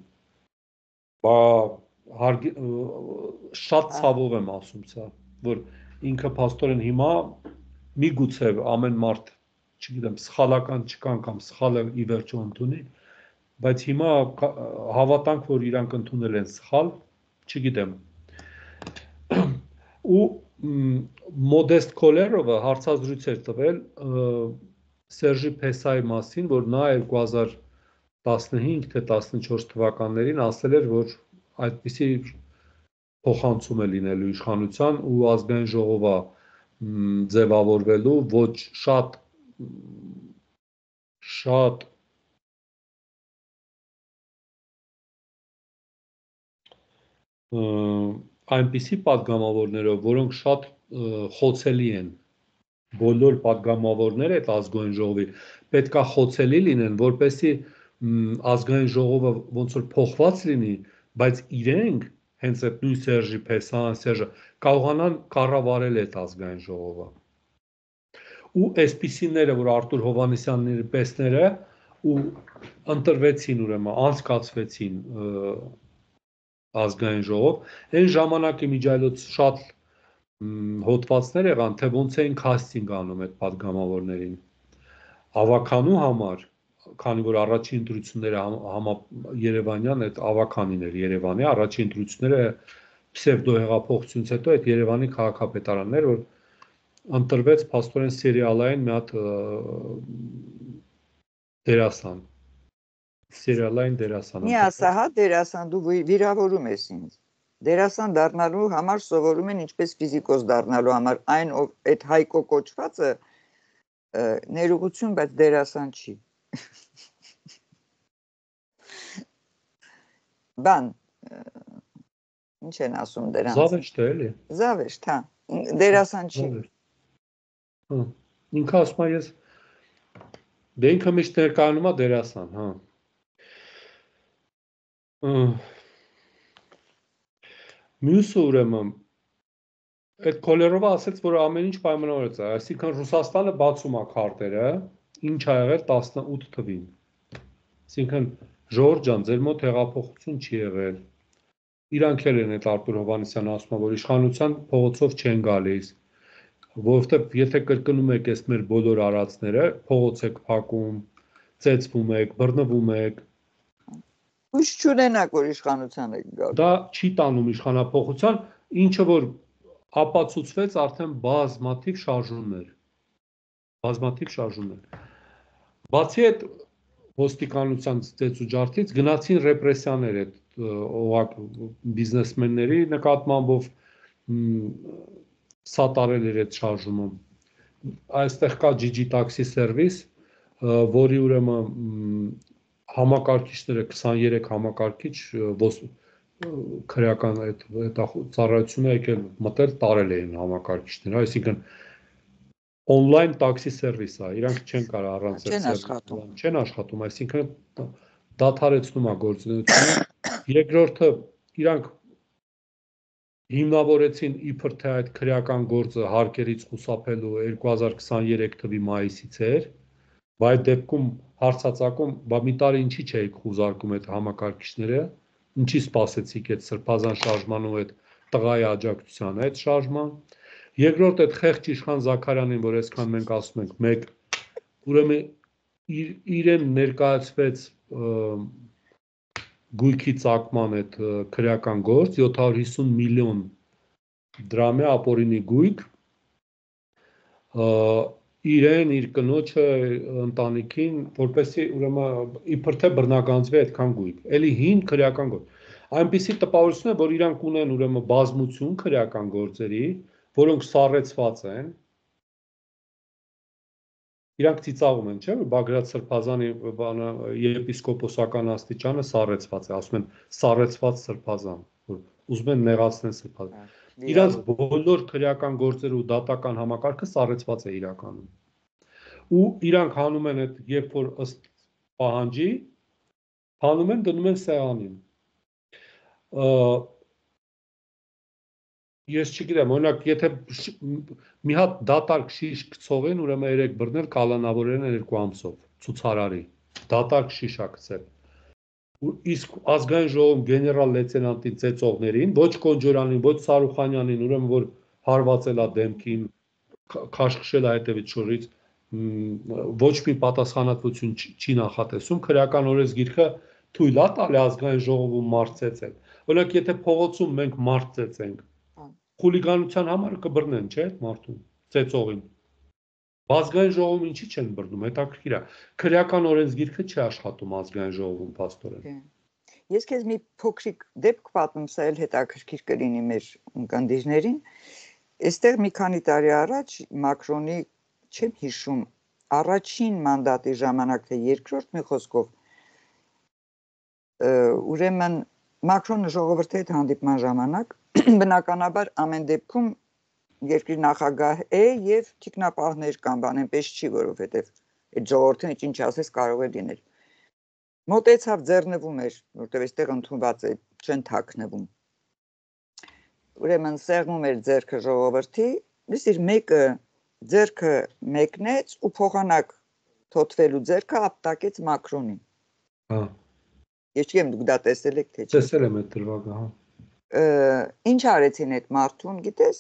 Շատ ցավով եմ ասում սա, որ ինքը փաստորեն հիմա միգուցե ամեն մարդ, չգիտեմ, սխալական չկան կամ սխալը ի վերջո ընդունի, բայց հիմա հավատանք, որ իրանք ընդունել են սխալ, չգիտեմ։ Ու Մոդեստ Քոլերովը հարցազրույց էր տվել Սերժի Փեսայի մասին, որ նա 2015 թե 14 թվականներին ասել էր, որ այդպիսի փոխանցում է լինելու իշխանության ու ազգային ժողովը ձևավորվելու, ոչ շատ այնպիսի падգամավորներով, որոնք շատ խոցելի են։ Բոլոր падգամավորները այդ ազգային ժողովի պետքա խոցելի լինեն, որպեսզի ազգային ժողովը ոնց որ փոխված լինի, բայց իրենք հենց այդ նույն Սերժի Փեսան, Սերժը կարողանան կառավարել այդ ազգային ժողովը։ Ու այսպիսիները, որ Արտուր Հովհաննիսյանների պեսները ու ընտրվեցին ուրեմն, անցկացվեցին ազգային ժողով, այն ժամանակի միջայլոց շատ հոդվածներ եղան, թե ոնց էին քաստինգ անում այդ падգամավորներին։ Ավականու համար, քանի որ առաջին ընտրությունները Երևանյան այդ ավականին էր Երևանի, առաջին ընտրությունները պսևդո հեղափոխությունից հետո այդ Երևանի քաղաքապետարաններ, որ ընտրվեց փաստորեն սերիալային մի հատ դերասան։ Սերիալային դերասան։ Մի ասա, հա, դերասան, դու վիրավորում ես ինձ։ Դերասան դառնալու համար սովորում են ինչպես ֆիզիկոս դառնալու համար, այն ով այդ Հայկո կոչվածը ներողություն, բայց դերասան չի։ Բան, ինչ են ասում դրանց։ Զավեշտ է, էլի։ Զավեշտ, հա, դերասան չի։ Ինքը ասում է ես դե ինքը միշտ ներկայանում է դերասան, հա։ Մյուսը ուրեմն այդ Կոլերովը ասաց, որ ամեն ինչ պայմանավորված է, այսինքն Ռուսաստանը բացում է քարտերը, ինչ ա եղել 18 թվին։ Այսինքն Ժորժ ջան, ձեր մոտ հեղափոխություն չի եղել։ Իրանք էլ են այդ Արտուր Հովհաննիսյանը ասում է, որ իշխանության փողոցով չեն գալիս, որովհետև եթե կրկնում եք այս մեր բոլոր արածները, փողոց եք փակում, ծեծվում եք, բռնվում եք։ Ուշ չունենաք, որ իշխանության եք գալու։ Դա չի տանում իշխանափոխության, ինչը որ ապացուցվեց արդեն բազմաթիվ շարժումներ։ Բացի այդ ոստիկանության ծեծուջարդից գնացին ռեպրեսիաներ այդ բիզնեսմենների նկատմամբ սատարել էր այդ շարժումը։ Այստեղ կա GG Taxi Service, որի ուրեմն համակարգիչները 23 համակարգիչ քրեական այդ ծառայությունը եկել մտել տարել էին համակարգիչները, այսինքն on-line taxi service է, իրանք չեն կարող առանց չեն աշխատում, այսինքն դադարեցնում է գործունեությունը։ Երկրորդը իրանք հիմնավորեցին իբր թե այդ քրեական գործը հարկերից խուսափելու 2023 թվականի մայիսից էր, բայց դեպքում հարցածակում մի տարի ինչի չէիք խուզարկում այդ համակարգիչները, ինչի սպասեցիք այդ սրբազան շարժման ու այդ տղայի աջակցության այդ շարժման։ Երկրորդ այդ խեղճ Իշխան Զաքարյանին, որ այսքան մենք ասում ենք, մեկ ուրեմն իրեն ներկայացվեց գույքի ծագման այդ քրեական գործ 750 միլիոն դրամի ապօրինի գույք, իրեն, իր կնոջը, ընտանիքին, որպեսզի ուրեմն իբր թե բռնագանձվի այդքան գույք, էլի հին քրեական գործ։ Այնպիսի տպավորություն է, որ իրանք ունեն ուրեմն բազմություն քրեական գործերի, որոնք սառեցված են։ Իրանք ծիծաղում են, չէ՞, որ Բագրատ Սրբազանի բանը եպիսկոպոսական աստիճանը սառեցված է, ասում են սառեցված Սրբազան, որ ուզում են նեղացնել Սրբազան։ Իրանք բոլոր քրեական գործերը ու դատական համակարգը սառեցված է իրականում։ Ու իրանք հանում են այդ, երբ որ ըստ պահանջի, հանում են դնում են սեղանին։ Ես չգիտեմ, օրինակ, եթե մի հատ դատարկ շիշ գցողին ուրեմն երեք բռնել կալանավորեն 2 ամսով ցուցարարի, դատարկ շիշա գցել։ Իսկ ազգային ժողովում գեներալ լեյտենանտին ծեծողներին, ոչ Կոնջորանին, ոչ Սարուխանյանին, ուրեմն որ հարվածել է դեմքին, քաշքշել է հետևից շորից, ոչ մի պատասխանատվություն չի նախատեսում, քրեական օրենսգիրքը թույլ է տալի ազգային ժողովում մարդ ծեծել։ Օրինակ, եթե փողոցում մենք մարդ ծեծենք, խուլիգանության համար կբռնեն, չէ՞, այդ մարդուն, ծեծողին։ Ազգային ժողովում ինչի չեն բռնում, հետաքրքիր է։ Քրեական օրենսգիրքը չի աշխատում ազգային ժողովում փաստորեն։ Ես քեզ մի փոքրիկ դեպք պատմեմ, սա էլ հետաքրքիր կլինի մեր ունկնդիրներին։ Այստեղ մի քանի տարի առաջ Մակրոնի չեմ հիշում առաջին մանդատի ժամանակ թե երկրորդ մի խոսքով ուրեմն Մակրոնը ժողովրդի հետ հանդիպման ժամանակ բնականաբար ամեն դեպքում երկրի նախագահ է եւ թիկնապահներ կան, բան այնպես չի, որովհետեւ այդ ժողովրդին ինչ ասես կարող է լինել։ Մոտեցավ ձեռնվում էր, որտեղ այստեղ ընդունված է, չեն թաքնվում։ Ուրեմն սեղմում էր ձեռքը ժողովրդի, իսկ մեկը ձեռքը մեկնեց ու փոխանակ թոթվելու ձեռքը ապտակեց Մակրոնին։ Հա։ Ես չեմ դուք դա տեսել եք թե չէ։ Տեսել եմ այդ դրվագը, հա։ Ինչ արեցին այդ մարդուն, գիտես։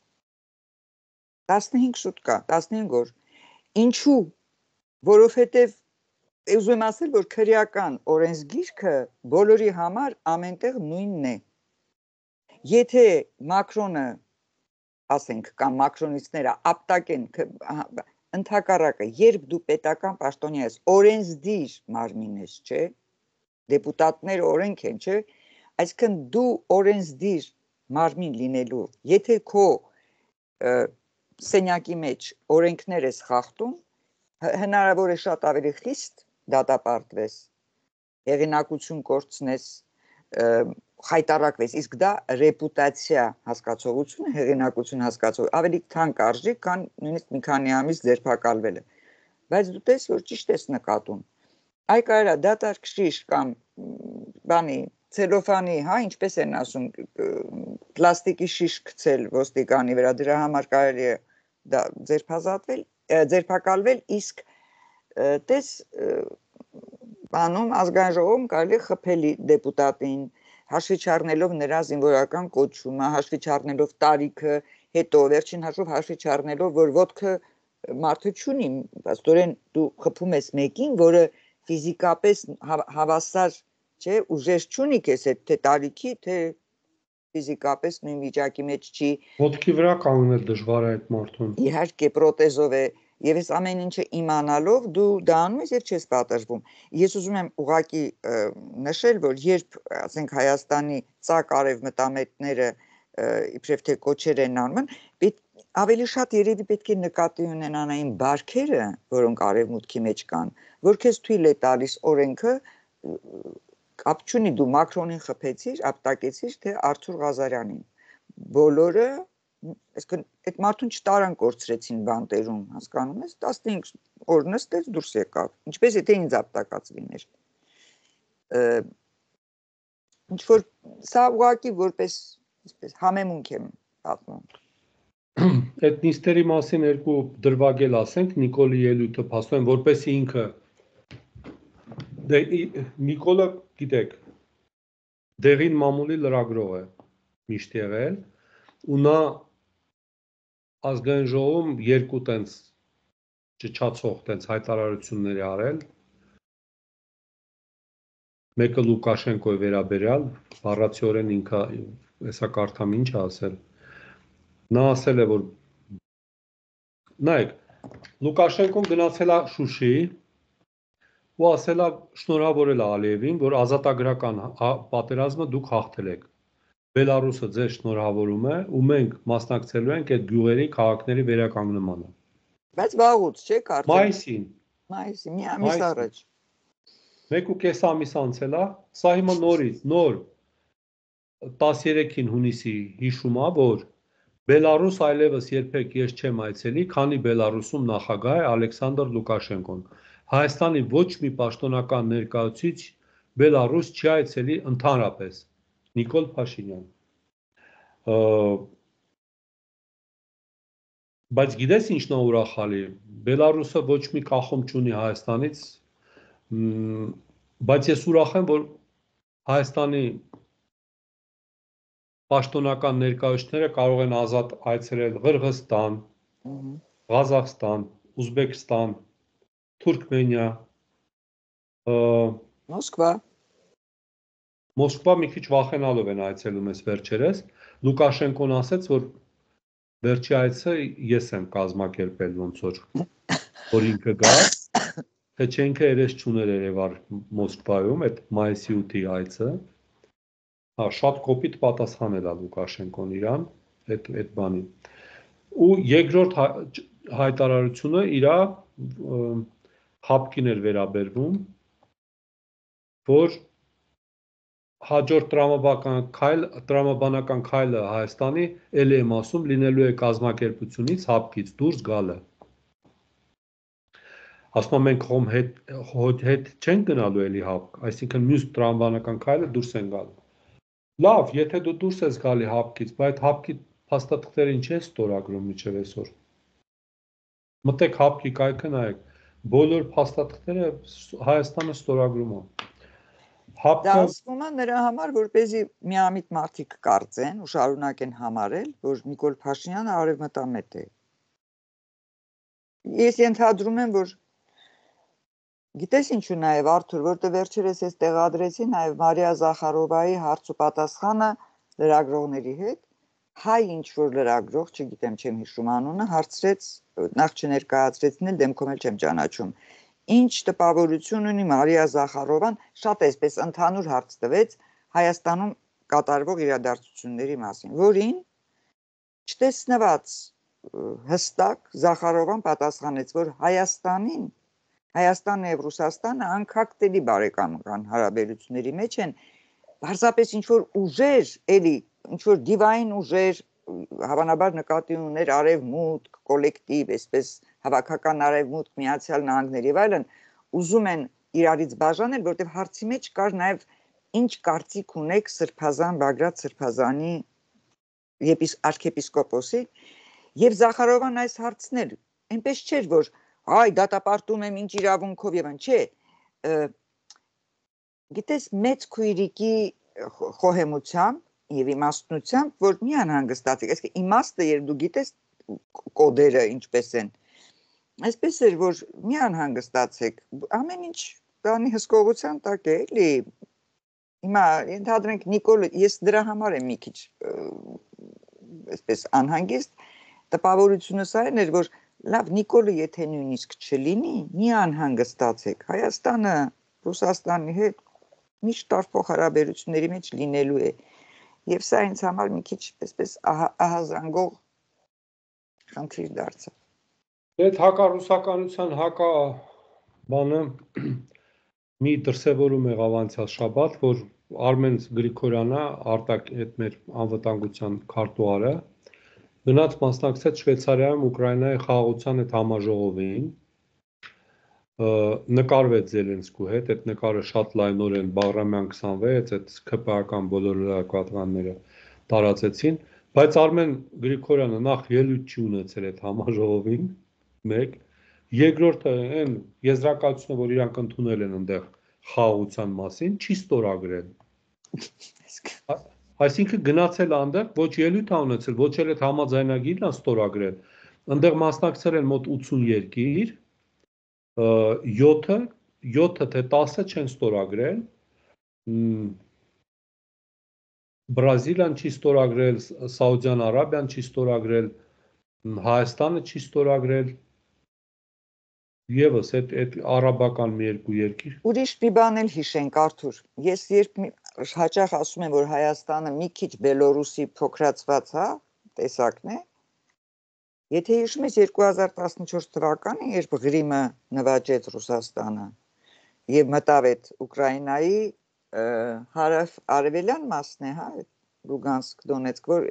15 շուտ կա, 15 օր։ Ինչու? Որովհետև ուզում եմ ասել, որ քրեական օրենսգիրքը բոլորի համար ամենտեղ նույնն է։ Եթե Մակրոնը, ասենք, կամ մակրոնիստները ապտակեն ընդհակառակը, երբ դու պետական պաշտոնյա ես, օրենսդիր մարմին ես, չէ՞։ Դեպուտատները օրենք են, չէ՞։ Այսինքն դու օրենսդիր մարմին լինելու, եթե քո սենյակի մեջ օրենքներ ես խախտում, հնարավոր է շատ ավելի խիստ դատապարտվես, հեղինակություն կորցնես, խայտարակվես, իսկ դա ռեպուտացիա հասկացողություն, հեղինակություն հասկացող, ավելի թանկ արժի, քան նույնիսկ մի քանի ամիս ձերբակալվելը։ Բայց դու տես, որ ճիշտ ես նկատում։ Այ կարելի է դատարկ շիշ կամ բանի ցելոֆանի, հա, ինչպես են ասում, պլաստիկի շիշ գցել ոստիկանի վրա, դրա համար կարելի է դա ձերբակալվել, իսկ տես բանում ազգային ժողովում կարելի է խփելի դեպուտատին, հաշվի չառնելով նրա զինվորական կոչումը, հաշվի չառնելով տարիքը, հետո վերջին հաշվով հաշվի չառնելով, որ ոտքը մարդը չունի, աստորեն դու խփում ես մեկին, որը ֆիզիկապես հավասար, չէ, ուժեր չունի քեզ հետ, թե տարիքի, թե ֆիզիկապես նույն վիճակի մեջ չի։ Ոտքի վրա կանգնել դժվար է այդ մարդուն։ Իհարկե պրոթեզով է, եւ այս ամեն ինչը իմանալով դու դա անում ես եւ չես պատժվում։ Ես ուզում եմ ուղղակի նշել, որ երբ, ասենք, Հայաստանի ցակ արևմտամետները իբրև թե կոչեր են անում, ավելի շատ երևի պետք է նկատի ունենան այն բարքերը, որոնք արևմուտքի մեջ կան, որ քեզ թույլ է տալիս օրենքը, կապ չունի դու Մակրոնին խփեցիր, ապտակեցիր, թե Արթուր Ղազարյանին։ Բոլորը, այսինքն այդ մարդուն չտարան կորցրեցին բանտերում, հասկանում ես, 15 օր նստեց դուրս եկավ, ինչպես եթե ինձ ապտակած լիներ։ Ինչ որ սա ուղղակի որպես համեմունք եմ պատմում։ Այդ նիստերի մասին երկու դրվագ էլ ասենք, Նիկոլի ելույթը փաստորեն որպեսի ինքը Նիկոլը, գիտեք, դեղին մամուլի լրագրող է միշտ եղել, ու նա ազգային ժողովում երկու տենց ճչացող տենց հայտարարություններ է արել, մեկը Լուկաշենկոյի վերաբերյալ, բառացիորեն ինքը հեսա կարդամ ինչ է ասել, նա ասել է, որ նայեք, Լուկաշենկոն գնացել է Շուշի ու ասել է շնորհավորել է Ալիևին, որ ազատագրական պատերազմը դուք հաղթել եք։ Բելարուսը ձեզ շնորհավորում է ու մենք մասնակցելու ենք այդ գյուղերի, քաղաքների վերականգնմանը։ Բայց վաղուց, չէ՞ կարծեմ։ Մայիսին, մի ամիս առաջ։ 1.5 ամիս անցել է, սա հիմա նոր 13-ին հունիսի հիշում է, որ Բելարուս այլևս երբեք ես չեմ այցելի, քանի Բելարուսում նախագահ է Ալեքսանդր Լուկաշենկոն։ Հայաստանի ոչ մի պաշտոնական ներկայացուցիչ Բելարուս չի այցելի ընդհանրապես։ Նիկոլ Փաշինյան։ Բայց գիտես ինչն է ուրախալի։ Բելարուսը ոչ մի կախում չունի Հայաստանից, բայց ես ուրախ եմ, որ Հայաստանի պաշտոնական ներկայացուցիչները կարող են ազատ այցելել Ղրղստան, Ղազախստան, Ուզբեկստան, Թուրքմենիա, Մոսկվա մի քիչ վախենալով են այցելում այս վերջերս։ Լուկաշենկոն ասաց, որ վերջի այցը ես եմ կազմակերպել ոնց որ ինքը գա, թե չենքը երես չուներ երևար Մոսկվայում այդ մայիսի 8-ի այցը։ Հա, շատ կոպիտ պատասխանել է Լուկաշենկոն իրան այդ բանին։ ու երկրորդ հայտարարությունը իր հապկին էր վերաբերվում, որ հաջորդ տրամաբանական քայլը Հայաստանի ելի եմ ասում լինելու է կազմակերպությունից հապկից դուրս գալը։ Ասում եմ մենք հետ չենք գնալու էլի հապկ, այսինքն մյուս տրամաբանական քայլը դուրս են գալու։ Լավ, եթե դու դուրս ես գալի հապկից, բայց հապկի փաստաթղթերին չես ստորագրում մինչև այսօր։ Մտեք հապկի կայքը նայեք, բոլոր փաստաթղթերը Հայաստանը ստորագրում է։ Դա ասվում է նրա համար, որպեսզի միամիտ մարդիկ կարծեն ու շարունակեն համարել, որ Նիկոլ Փաշինյանը արևմտամետ է։ Ես ենթադրում եմ, որ գիտես ինչու նաև Արթուր, որտեղ վերջերս ես տեղադրեցի նաև Մարիա Զախարովայի հարց ու պատասխանը լրագրողների հետ, հայ ինչ-որ լրագրող, չգիտեմ, չեմ հիշում անունը, հարցրեց, նախ չներկայացրեցին, դեմքում էլ չեմ ճանաչում, ինչ տպավորություն ունի Մարիա Զախարովան, շատ այսպես ընդհանուր հարց տվեց Հայաստանում կատարվող իրադարձությունների մասին, որին չտեսնված հստակ Զախարովան պատասխանեց, որ Հայաստանն եւ Ռուսաստանը անկախտելի բարեկամական հարաբերությունների մեջ են, պարզապես ինչ-որ ուժեր, էլի, ինչ-որ դիվային ուժեր, հավանաբար նկատի ուներ արևմուտք, կոլեկտիվ, այսպես հավաքական արևմուտք, Միացյալ Նահանգներ եւ այլն, ուզում են իրարից բաժանել, որտեղ հարցի մեջ կար նաեւ ինչ կարծիք ունեք Սրբազան Բագրատ Սրբազանի arczepiskopos-ի եւ Զախարովան այս հարցներ, այնպես չէր, որ այ դատապարտում եմ ինչ իրավունքով եւ այն, չէ, գիտես մեծ քույրիկի խոհեմությամբ եւ իմաստնությամբ, որ մի անհանգստացեք, այսինքն իմաստը երբ դու գիտես կոդերը ինչպես են, այսպես էր, որ մի անհանգստացեք, ամեն ինչ բանի հսկողության տակ է, էլի, հիմա ենթադրենք Նիկոլ, ես դրա համար եմ մի քիչ այսպես անհանգիստ, տպավորությունը սա էր, որ լավ Նիկոլը եթե նույնիսկ չլինի, մի անհանգստացեք, Հայաստանը Ռուսաստանի հետ միշտ տարբեր հարաբերությունների մեջ լինելու է։ Եվ սա ինձ համար մի քիչ այսպես ահազանգող խնդիր դարձավ։ Այդ հակառուսականության բանը մի դրսևորում եղավ անցյալ շաբաթ, որ Արմեն Գրիգորյանը, Արտակ այդ մեր անվտանգության քարտուղարը, գնաց մասնակցեց Շվեյցարիայում Ուկրաինայի խաղաղության այդ համաժողովին, նկարվեց Զելենսկու հետ, այդ նկարը շատ լայնորեն Բաղրամյան 26, այդ ԿՊԱ-ական բոլոր լրատվականները տարածեցին, բայց Արմեն Գրիգորյանը նախ ելույթ չի ունեցել այդ համաժողովին, մեկ, երկրորդը այն եզրակացությունը, որ իրանք ընդունել են այնտեղ խաղաղության մասին, չի ստորագրել։ Այսինքն գնացել այնտեղ, ոչ ելույթ ա ունեցել, ոչ էլ այդ համաձայնագիրն ա ստորագրել։ Այնտեղ մասնակցել են մոտ 80 երկիր, 7-ը թե 10-ը չեն ստորագրել։ Բրազիլիան չի ստորագրել, Սաուդյան Արաբիան չի ստորագրել, Հայաստանը չի ստորագրել։ Եվս այդ արաբական մի երկու երկիր։ Ուրիշ մի բան էլ հիշենք, Արթուր, ես երբ հաճախ ասում եմ, որ Հայաստանը մի քիչ Բելորուսի փոքրացված, հա, տեսակն է, եթե հիշում ես 2014 թվականին, երբ Ղրիմը նվաճեց Ռուսաստանը եւ մտավ այդ Ուկրաինայի հարավ-արևելյան մասն է, հա, Լուգանսկ, Դոնեցկ, որ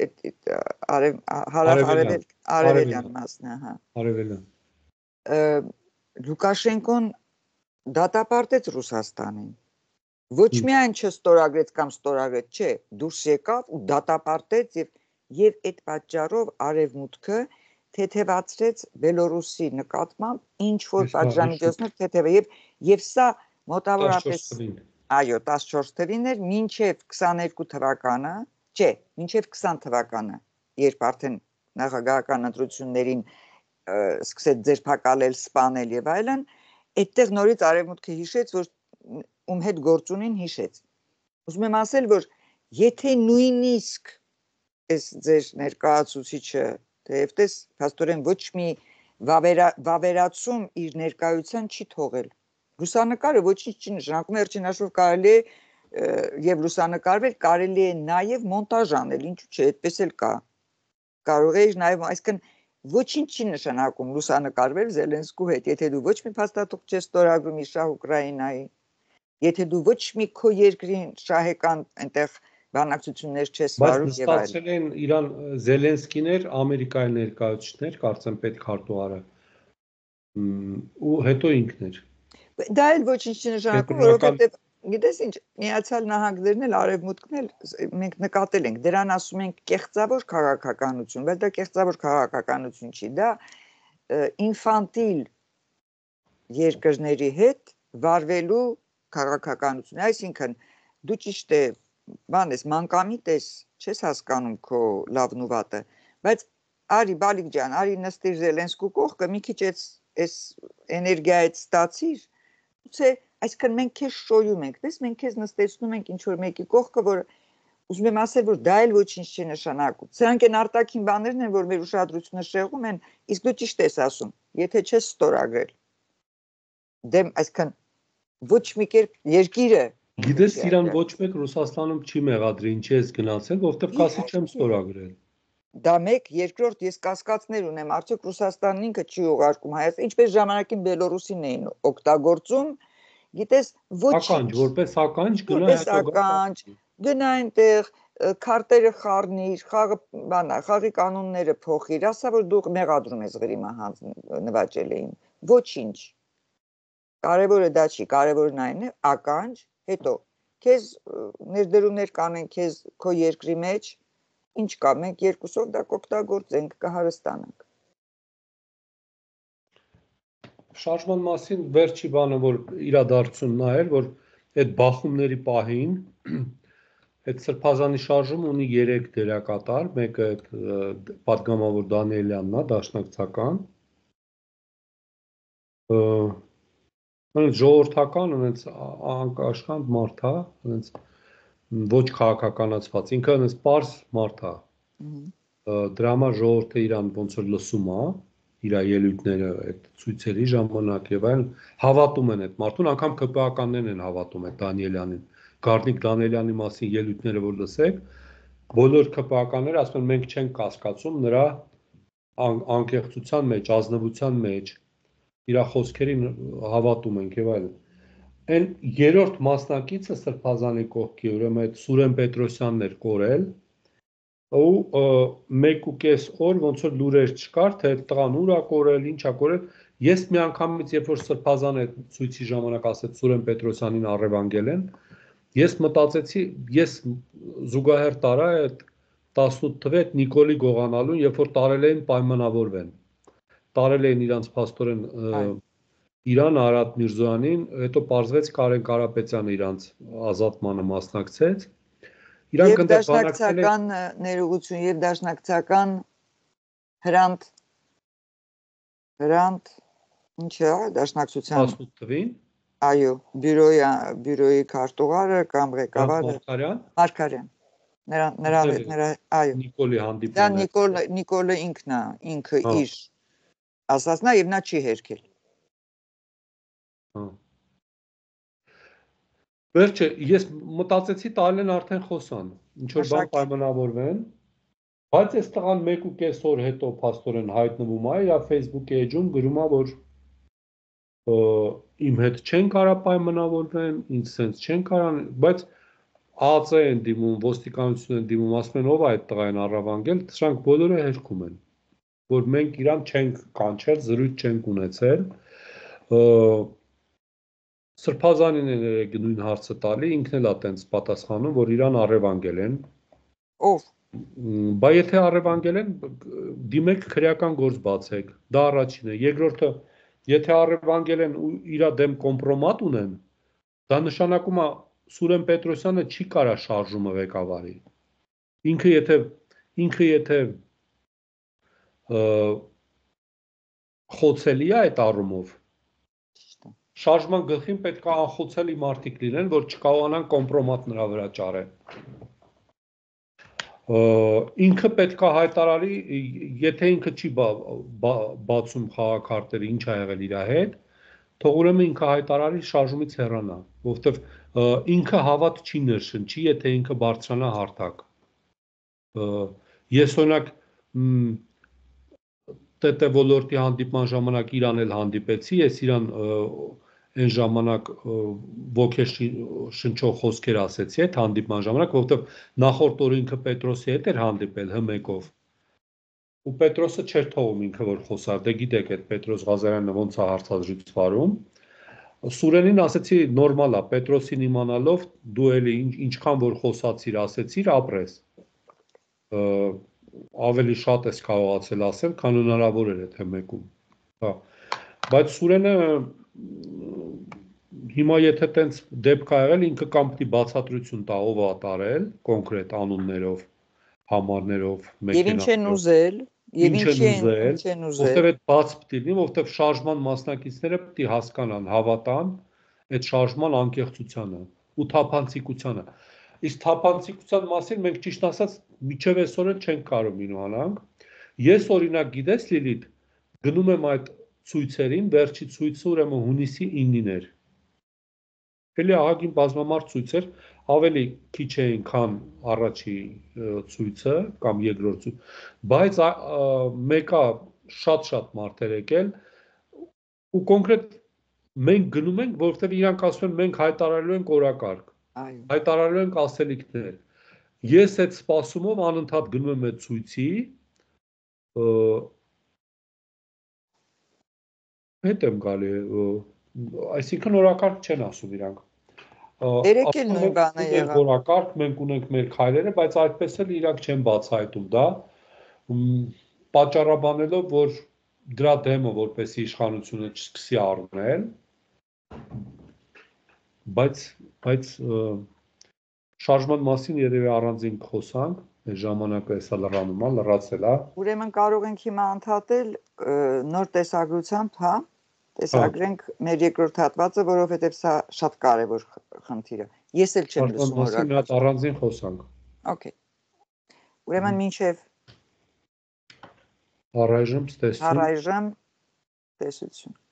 հարավ-արևելյան մասն է, հա։ Արևելյան։ Լուկաշենկոն դատապարտեց Ռուսաստանին, ոչ միայն չստորագրեց կամ ստորագրեց, չէ, դուրս եկավ ու դատապարտեց եւ այդ պատճառով արևմուտքը թեթևացրեց Բելորուսի նկատմամբ ինչ որ պատժամիջոցներ թեթև եւ սա մոտավորապես 14 թվին էր մինչեւ 22 թվականը, չէ, մինչեւ 20 թվականը, երբ արդեն նախագահական ընտրություններին սկսեց ձերբակալել, սպանել եւ այլն, այդտեղ նորից արևմուտքը հիշեց, որ ում հետ գործ ունին հիշեց։ Ուզում եմ ասել, որ եթե նույնիսկ այս ձեր ներկայացուցիչը, թեև տես փաստորեն ոչ մի վավերացում իր ներկայության չի թողել։ Լուսանկարը ոչինչ չի նշանակում, վերջին հաշվով կարելի է եւ լուսանկարվել, կարելի է նաեւ մոնտաժ անել, ինչու՞ չէ, այդպես էլ կա։ Կարող է նաեւ, այսինքն ոչինչ չի նշանակում լուսանկարվել Զելենսկու հետ, եթե դու ոչ մի փաստաթուղթ չես ստորագրում իր շահ Ուկրաինայի, եթե դու ոչ մի քո երկրի շահեկան այնտեղ բանակցություններ չես վարում եւ այլն։ Բայց նստացել են Իրան Զելենսկիներ, Ամերիկայի ներկայացուցիչներ, կարծեմ պետքարտուղարը, ու հետո ինքն էր։ Դա էլ ոչինչ չի նշանակում, որովհետեւ գիտես ինչ, Միացյալ Նահանգներն էլ Արևմուտքն էլ մենք նկատել ենք, դրան ասում ենք կեղծավոր քաղաքականություն, բայց դա կեղծավոր քաղաքականություն չի, դա ինֆանտիլ երկրների հետ վարվելու քաղաքականություն, այսինքն դու ճիշտ է, բան ես, մանկամիտ ես, չես հասկանում քո լավն ու վատը, բայց արի բալիկ ջան, արի նստիր Զելենսկու կողքը, մի քիչ այս էներգիայից ստացիր, Ուծե, այսքան մենք քեզ շոյում ենք, դες մենք քեզ նստեցնում ենք ինչ որ մեկի կողքը, որ ուզում եմ ասել, որ դա էլ ոչինչ չի նշանակում։ Սրանք են արտաքին բաներն են, որ մեր ուշադրությունը շեղում են, իսկ դու ճիշտ ես ասում, եթե չես ստորագրել։ Դեմ այսքան ոչ մի կերպ երկիրը Գիտես, Իրան ոչ մեկ Ռուսաստանում չի մեղադրի, ինչի ես գնացել, որովհետև կասի չեմ ստորագրել։ Դա մեկ, երկրորդ ես կասկածներ ունեմ, արդյոք Ռուսաստանն ինքը չի ուղարկում Հայաստան, ինչպես ժամանակին Բելորուսին էին օգտագործում, գիտես, ականջ, որպես ականջ գնա որպես ականջ, գնա այնտեղ քարտերը խառնիր, խաղը բանա, խաղի կանոնները փոխիր, ասա որ դու մեղադրում ես Ղրիմը նվաճել էին։ Ոչինչ։ Կարևորը դա չի, կարևորն այն է, ականջ, հետո քեզ ներդրումներ կանեն քեզ քո երկրի մեջ, ինչ կա, մենք երկուսով դա կօգտագործենք, կհարստանանք։ Շարժման մասին վերջի բանը, որ իրադարձությունն ա էր, որ այդ բախումների պահին այդ Սրբազանի շարժումը ունի 3 դերակատար, մեկը այդ պատգամավոր Դանիելյանն է, դաշնակցական, ժողովրդական, այնց անկաշկանդ մարդ է, այնց ոչ քաղաքականացված, ինքը այնց պարզ մարդ է։ Դրա համար ժողովուրդը իրան ոնց որ լսում է, իր ելույթները այդ ցույցերի ժամանակ եւ այլն, հավատում են այդ մարդուն, անգամ ԿՊԱ-ականներն են հավատում այդ Դանիելյանին։ Գարնիկ Դանիելյանի մասին ելույթները որ լսեք, բոլոր ԿՊԱ-ականները ասում են մենք չենք կասկածում նրա անկեղծության մեջ, ազնվության մեջ, իր խոսքերին հավատում ենք եւ այլն։ Այն երրորդ մասնակիցը Սրբազանի կողքի, ուրեմն այդ Սուրեն Պետրոսյանն էր կորել, ու 1.5 օր ոնց որ լուրեր չկար, թե տղան ուր է կորել, ինչ է կորել։ Ես միանգամից երբ որ Սրբազանը ցույցի ժամանակ ասեց Սուրեն Պետրոսյանին առևանգել են, ես մտածեցի, ես զուգահեռ տարա այդ 18 թվի այդ Նիկոլի գողանալուն, երբ որ տարել էին պայմանավորվեն։ Տարել էին իրանց փաստորեն Իրան Արադ Միրզոյանին, հետո պարզվեց Կարեն Կարապետյանը իրանց ազատմանը մասնակցեց։ Եվ դաշնակցական ներողություն եւ դաշնակցական հրանտ ինչ է դաշնակցության 18 թվին այո բյուրոյի քարտուղարը կամ ղեկավարը Մարգարյան նրա այո Նիկոլի հանդիպումը դա Նիկոլը ինքը իր ասածնա եւ նա չի հերքել Վերջը ես մտածեցի տալն են արդեն խոսան, ինչ որ բան պայմանավորվեն, բայց այս տղան 1.5 օր հետո փաստորեն հայտնվում է, իր Facebook-ի էջում գրում է, որ իմ հետ չեն կարա պայմանավորվեն, ինձ sense չեն կարա, բայց ԱԱԾ են դիմում, ոստիկանություն են դիմում, ասում են ով է այդ տղային առավանգել, սրանք բոլորը հերքում են, որ մենք իրան չենք կանչել, զրույց չենք ունեցել, Սրբազանին է նույն հարցը տալի, ինքն էլ է տենց պատասխանում, որ իրան առևանգել են։ Ով։ Բա եթե առևանգել են, դիմեք քրեական գործ բացեք, դա առաջինը։ Երկրորդը, եթե առևանգել են ու իր դեմ կոմպրոմատ ունեն, դա նշանակում է Սուրեն Պետրոսյանը չի կարա շարժումը ղեկավարի։ Ինքը եթե խոցելի է այդ առումով, շարժման գլխին պետք է անխոցելի մարդիկ լինեն, որ չկարողանան կոմպրոմատ նրա վրա ճարեն։ Ինքը պետք է հայտարարի, եթե ինքը չի բացում խաղաքարտերը, ինչ ա եղել իր հետ, թող ուրեմն ինքը հայտարարի շարժումից հեռանա, որովհետև ինքը հավատ չի ներշնչի, եթե ինքը բարձրանա հարթակ։ Ես օրինակ ՏՏ ոլորտի հանդիպման ժամանակ իրան էլ հանդիպեցի, ես իրան այն ժամանակ ոգեշնչող խոսքեր ասեցի այդ հանդիպման ժամանակ, որովհետև նախորդ օր ինքը Պետրոսի հետ էր հանդիպել ՀՄԵԿ-ով։ Ու Պետրոսը չէր թողում ինքը որ խոսար, դե գիտեք այդ Պետրոս Ղազարյանը ոնց է հարցազրույց վարում։ Սուրենին ասեցի նորմալ է, Պետրոսին իմանալով դու էլի ինչքան որ խոսացիր, ասեցիր, ապրես։ Ավելի շատ ես կարողացել ասել, քան հնարավոր էր այդ ՀՄԵԿ-ում։ Հա։ Բայց Սուրենը հիմա եթե տենց դեպք ա եղել, ինքը կամ պիտի բացատրություն տա, ով ա տարել, կոնկրետ անուններով, համարներով, Եվ ինչ են ուզել, եւ ինչ են ուզել։ Որտեղ այդ բաց պիտի լինի, որտեղ շարժման մասնակիցները պիտի հասկանան, հավատան այդ շարժման անկեղծությանը ու թափանցիկությանը։ Իսկ թափանցիկության մասին մենք ճիշտ ասած միջև այսօր էլ չենք կարող իմանանք։ Ես օրինակ գիտես Լիլիթ, գնում եմ այդ ցույցերին, վերջի ցույցը ուրեմն հունիսի 9-ին էր։ Էլի ահագին բազմամարդ ցույց էր, ավելի քիչ էին, քան առաջի ցույցը կամ երկրորդ ցույցը, բայց մեկը շատ մարդեր եկել ու կոնկրետ մենք գնում ենք, որովհետև իրանք ասում են մենք հայտարարելու ենք օրակարգ, հայտարարելու ենք ասելիքներ։ Ես այդ սպասումով անընդհատ գնում եմ այդ ցույցի, հետ եմ գալի, այսինքն օրակարգ չեն ասում իրանք։ Երեք էլ նույն բանը եղավ։ Օրակարգ, մենք ունենք մեր քայլերը, բայց այդպես էլ իրանք չեն բացահայտում դա, պատճառաբանելով, որ դրա դեմը որպեսի իշխանությունը չսկսի առնել, բայց շարժման մասին երևի առանձին խոսանք, այս ժամանակը հեսա լրանում է, լրացել է։ Ուրեմն կարող ենք հիմա ընդհատել նոր տեսագրությամբ, հա, տեսագրենք մեր երկրորդ հատվածը, որովհետև սա շատ կարևոր խնդիր է։ Ես էլ չեմ լսում օրակարգ։ Մի հատ առանձին խոսանք։ Okay։ Ուրեմն մինչև առայժմ տեսություն։ Առայժմ տեսություն։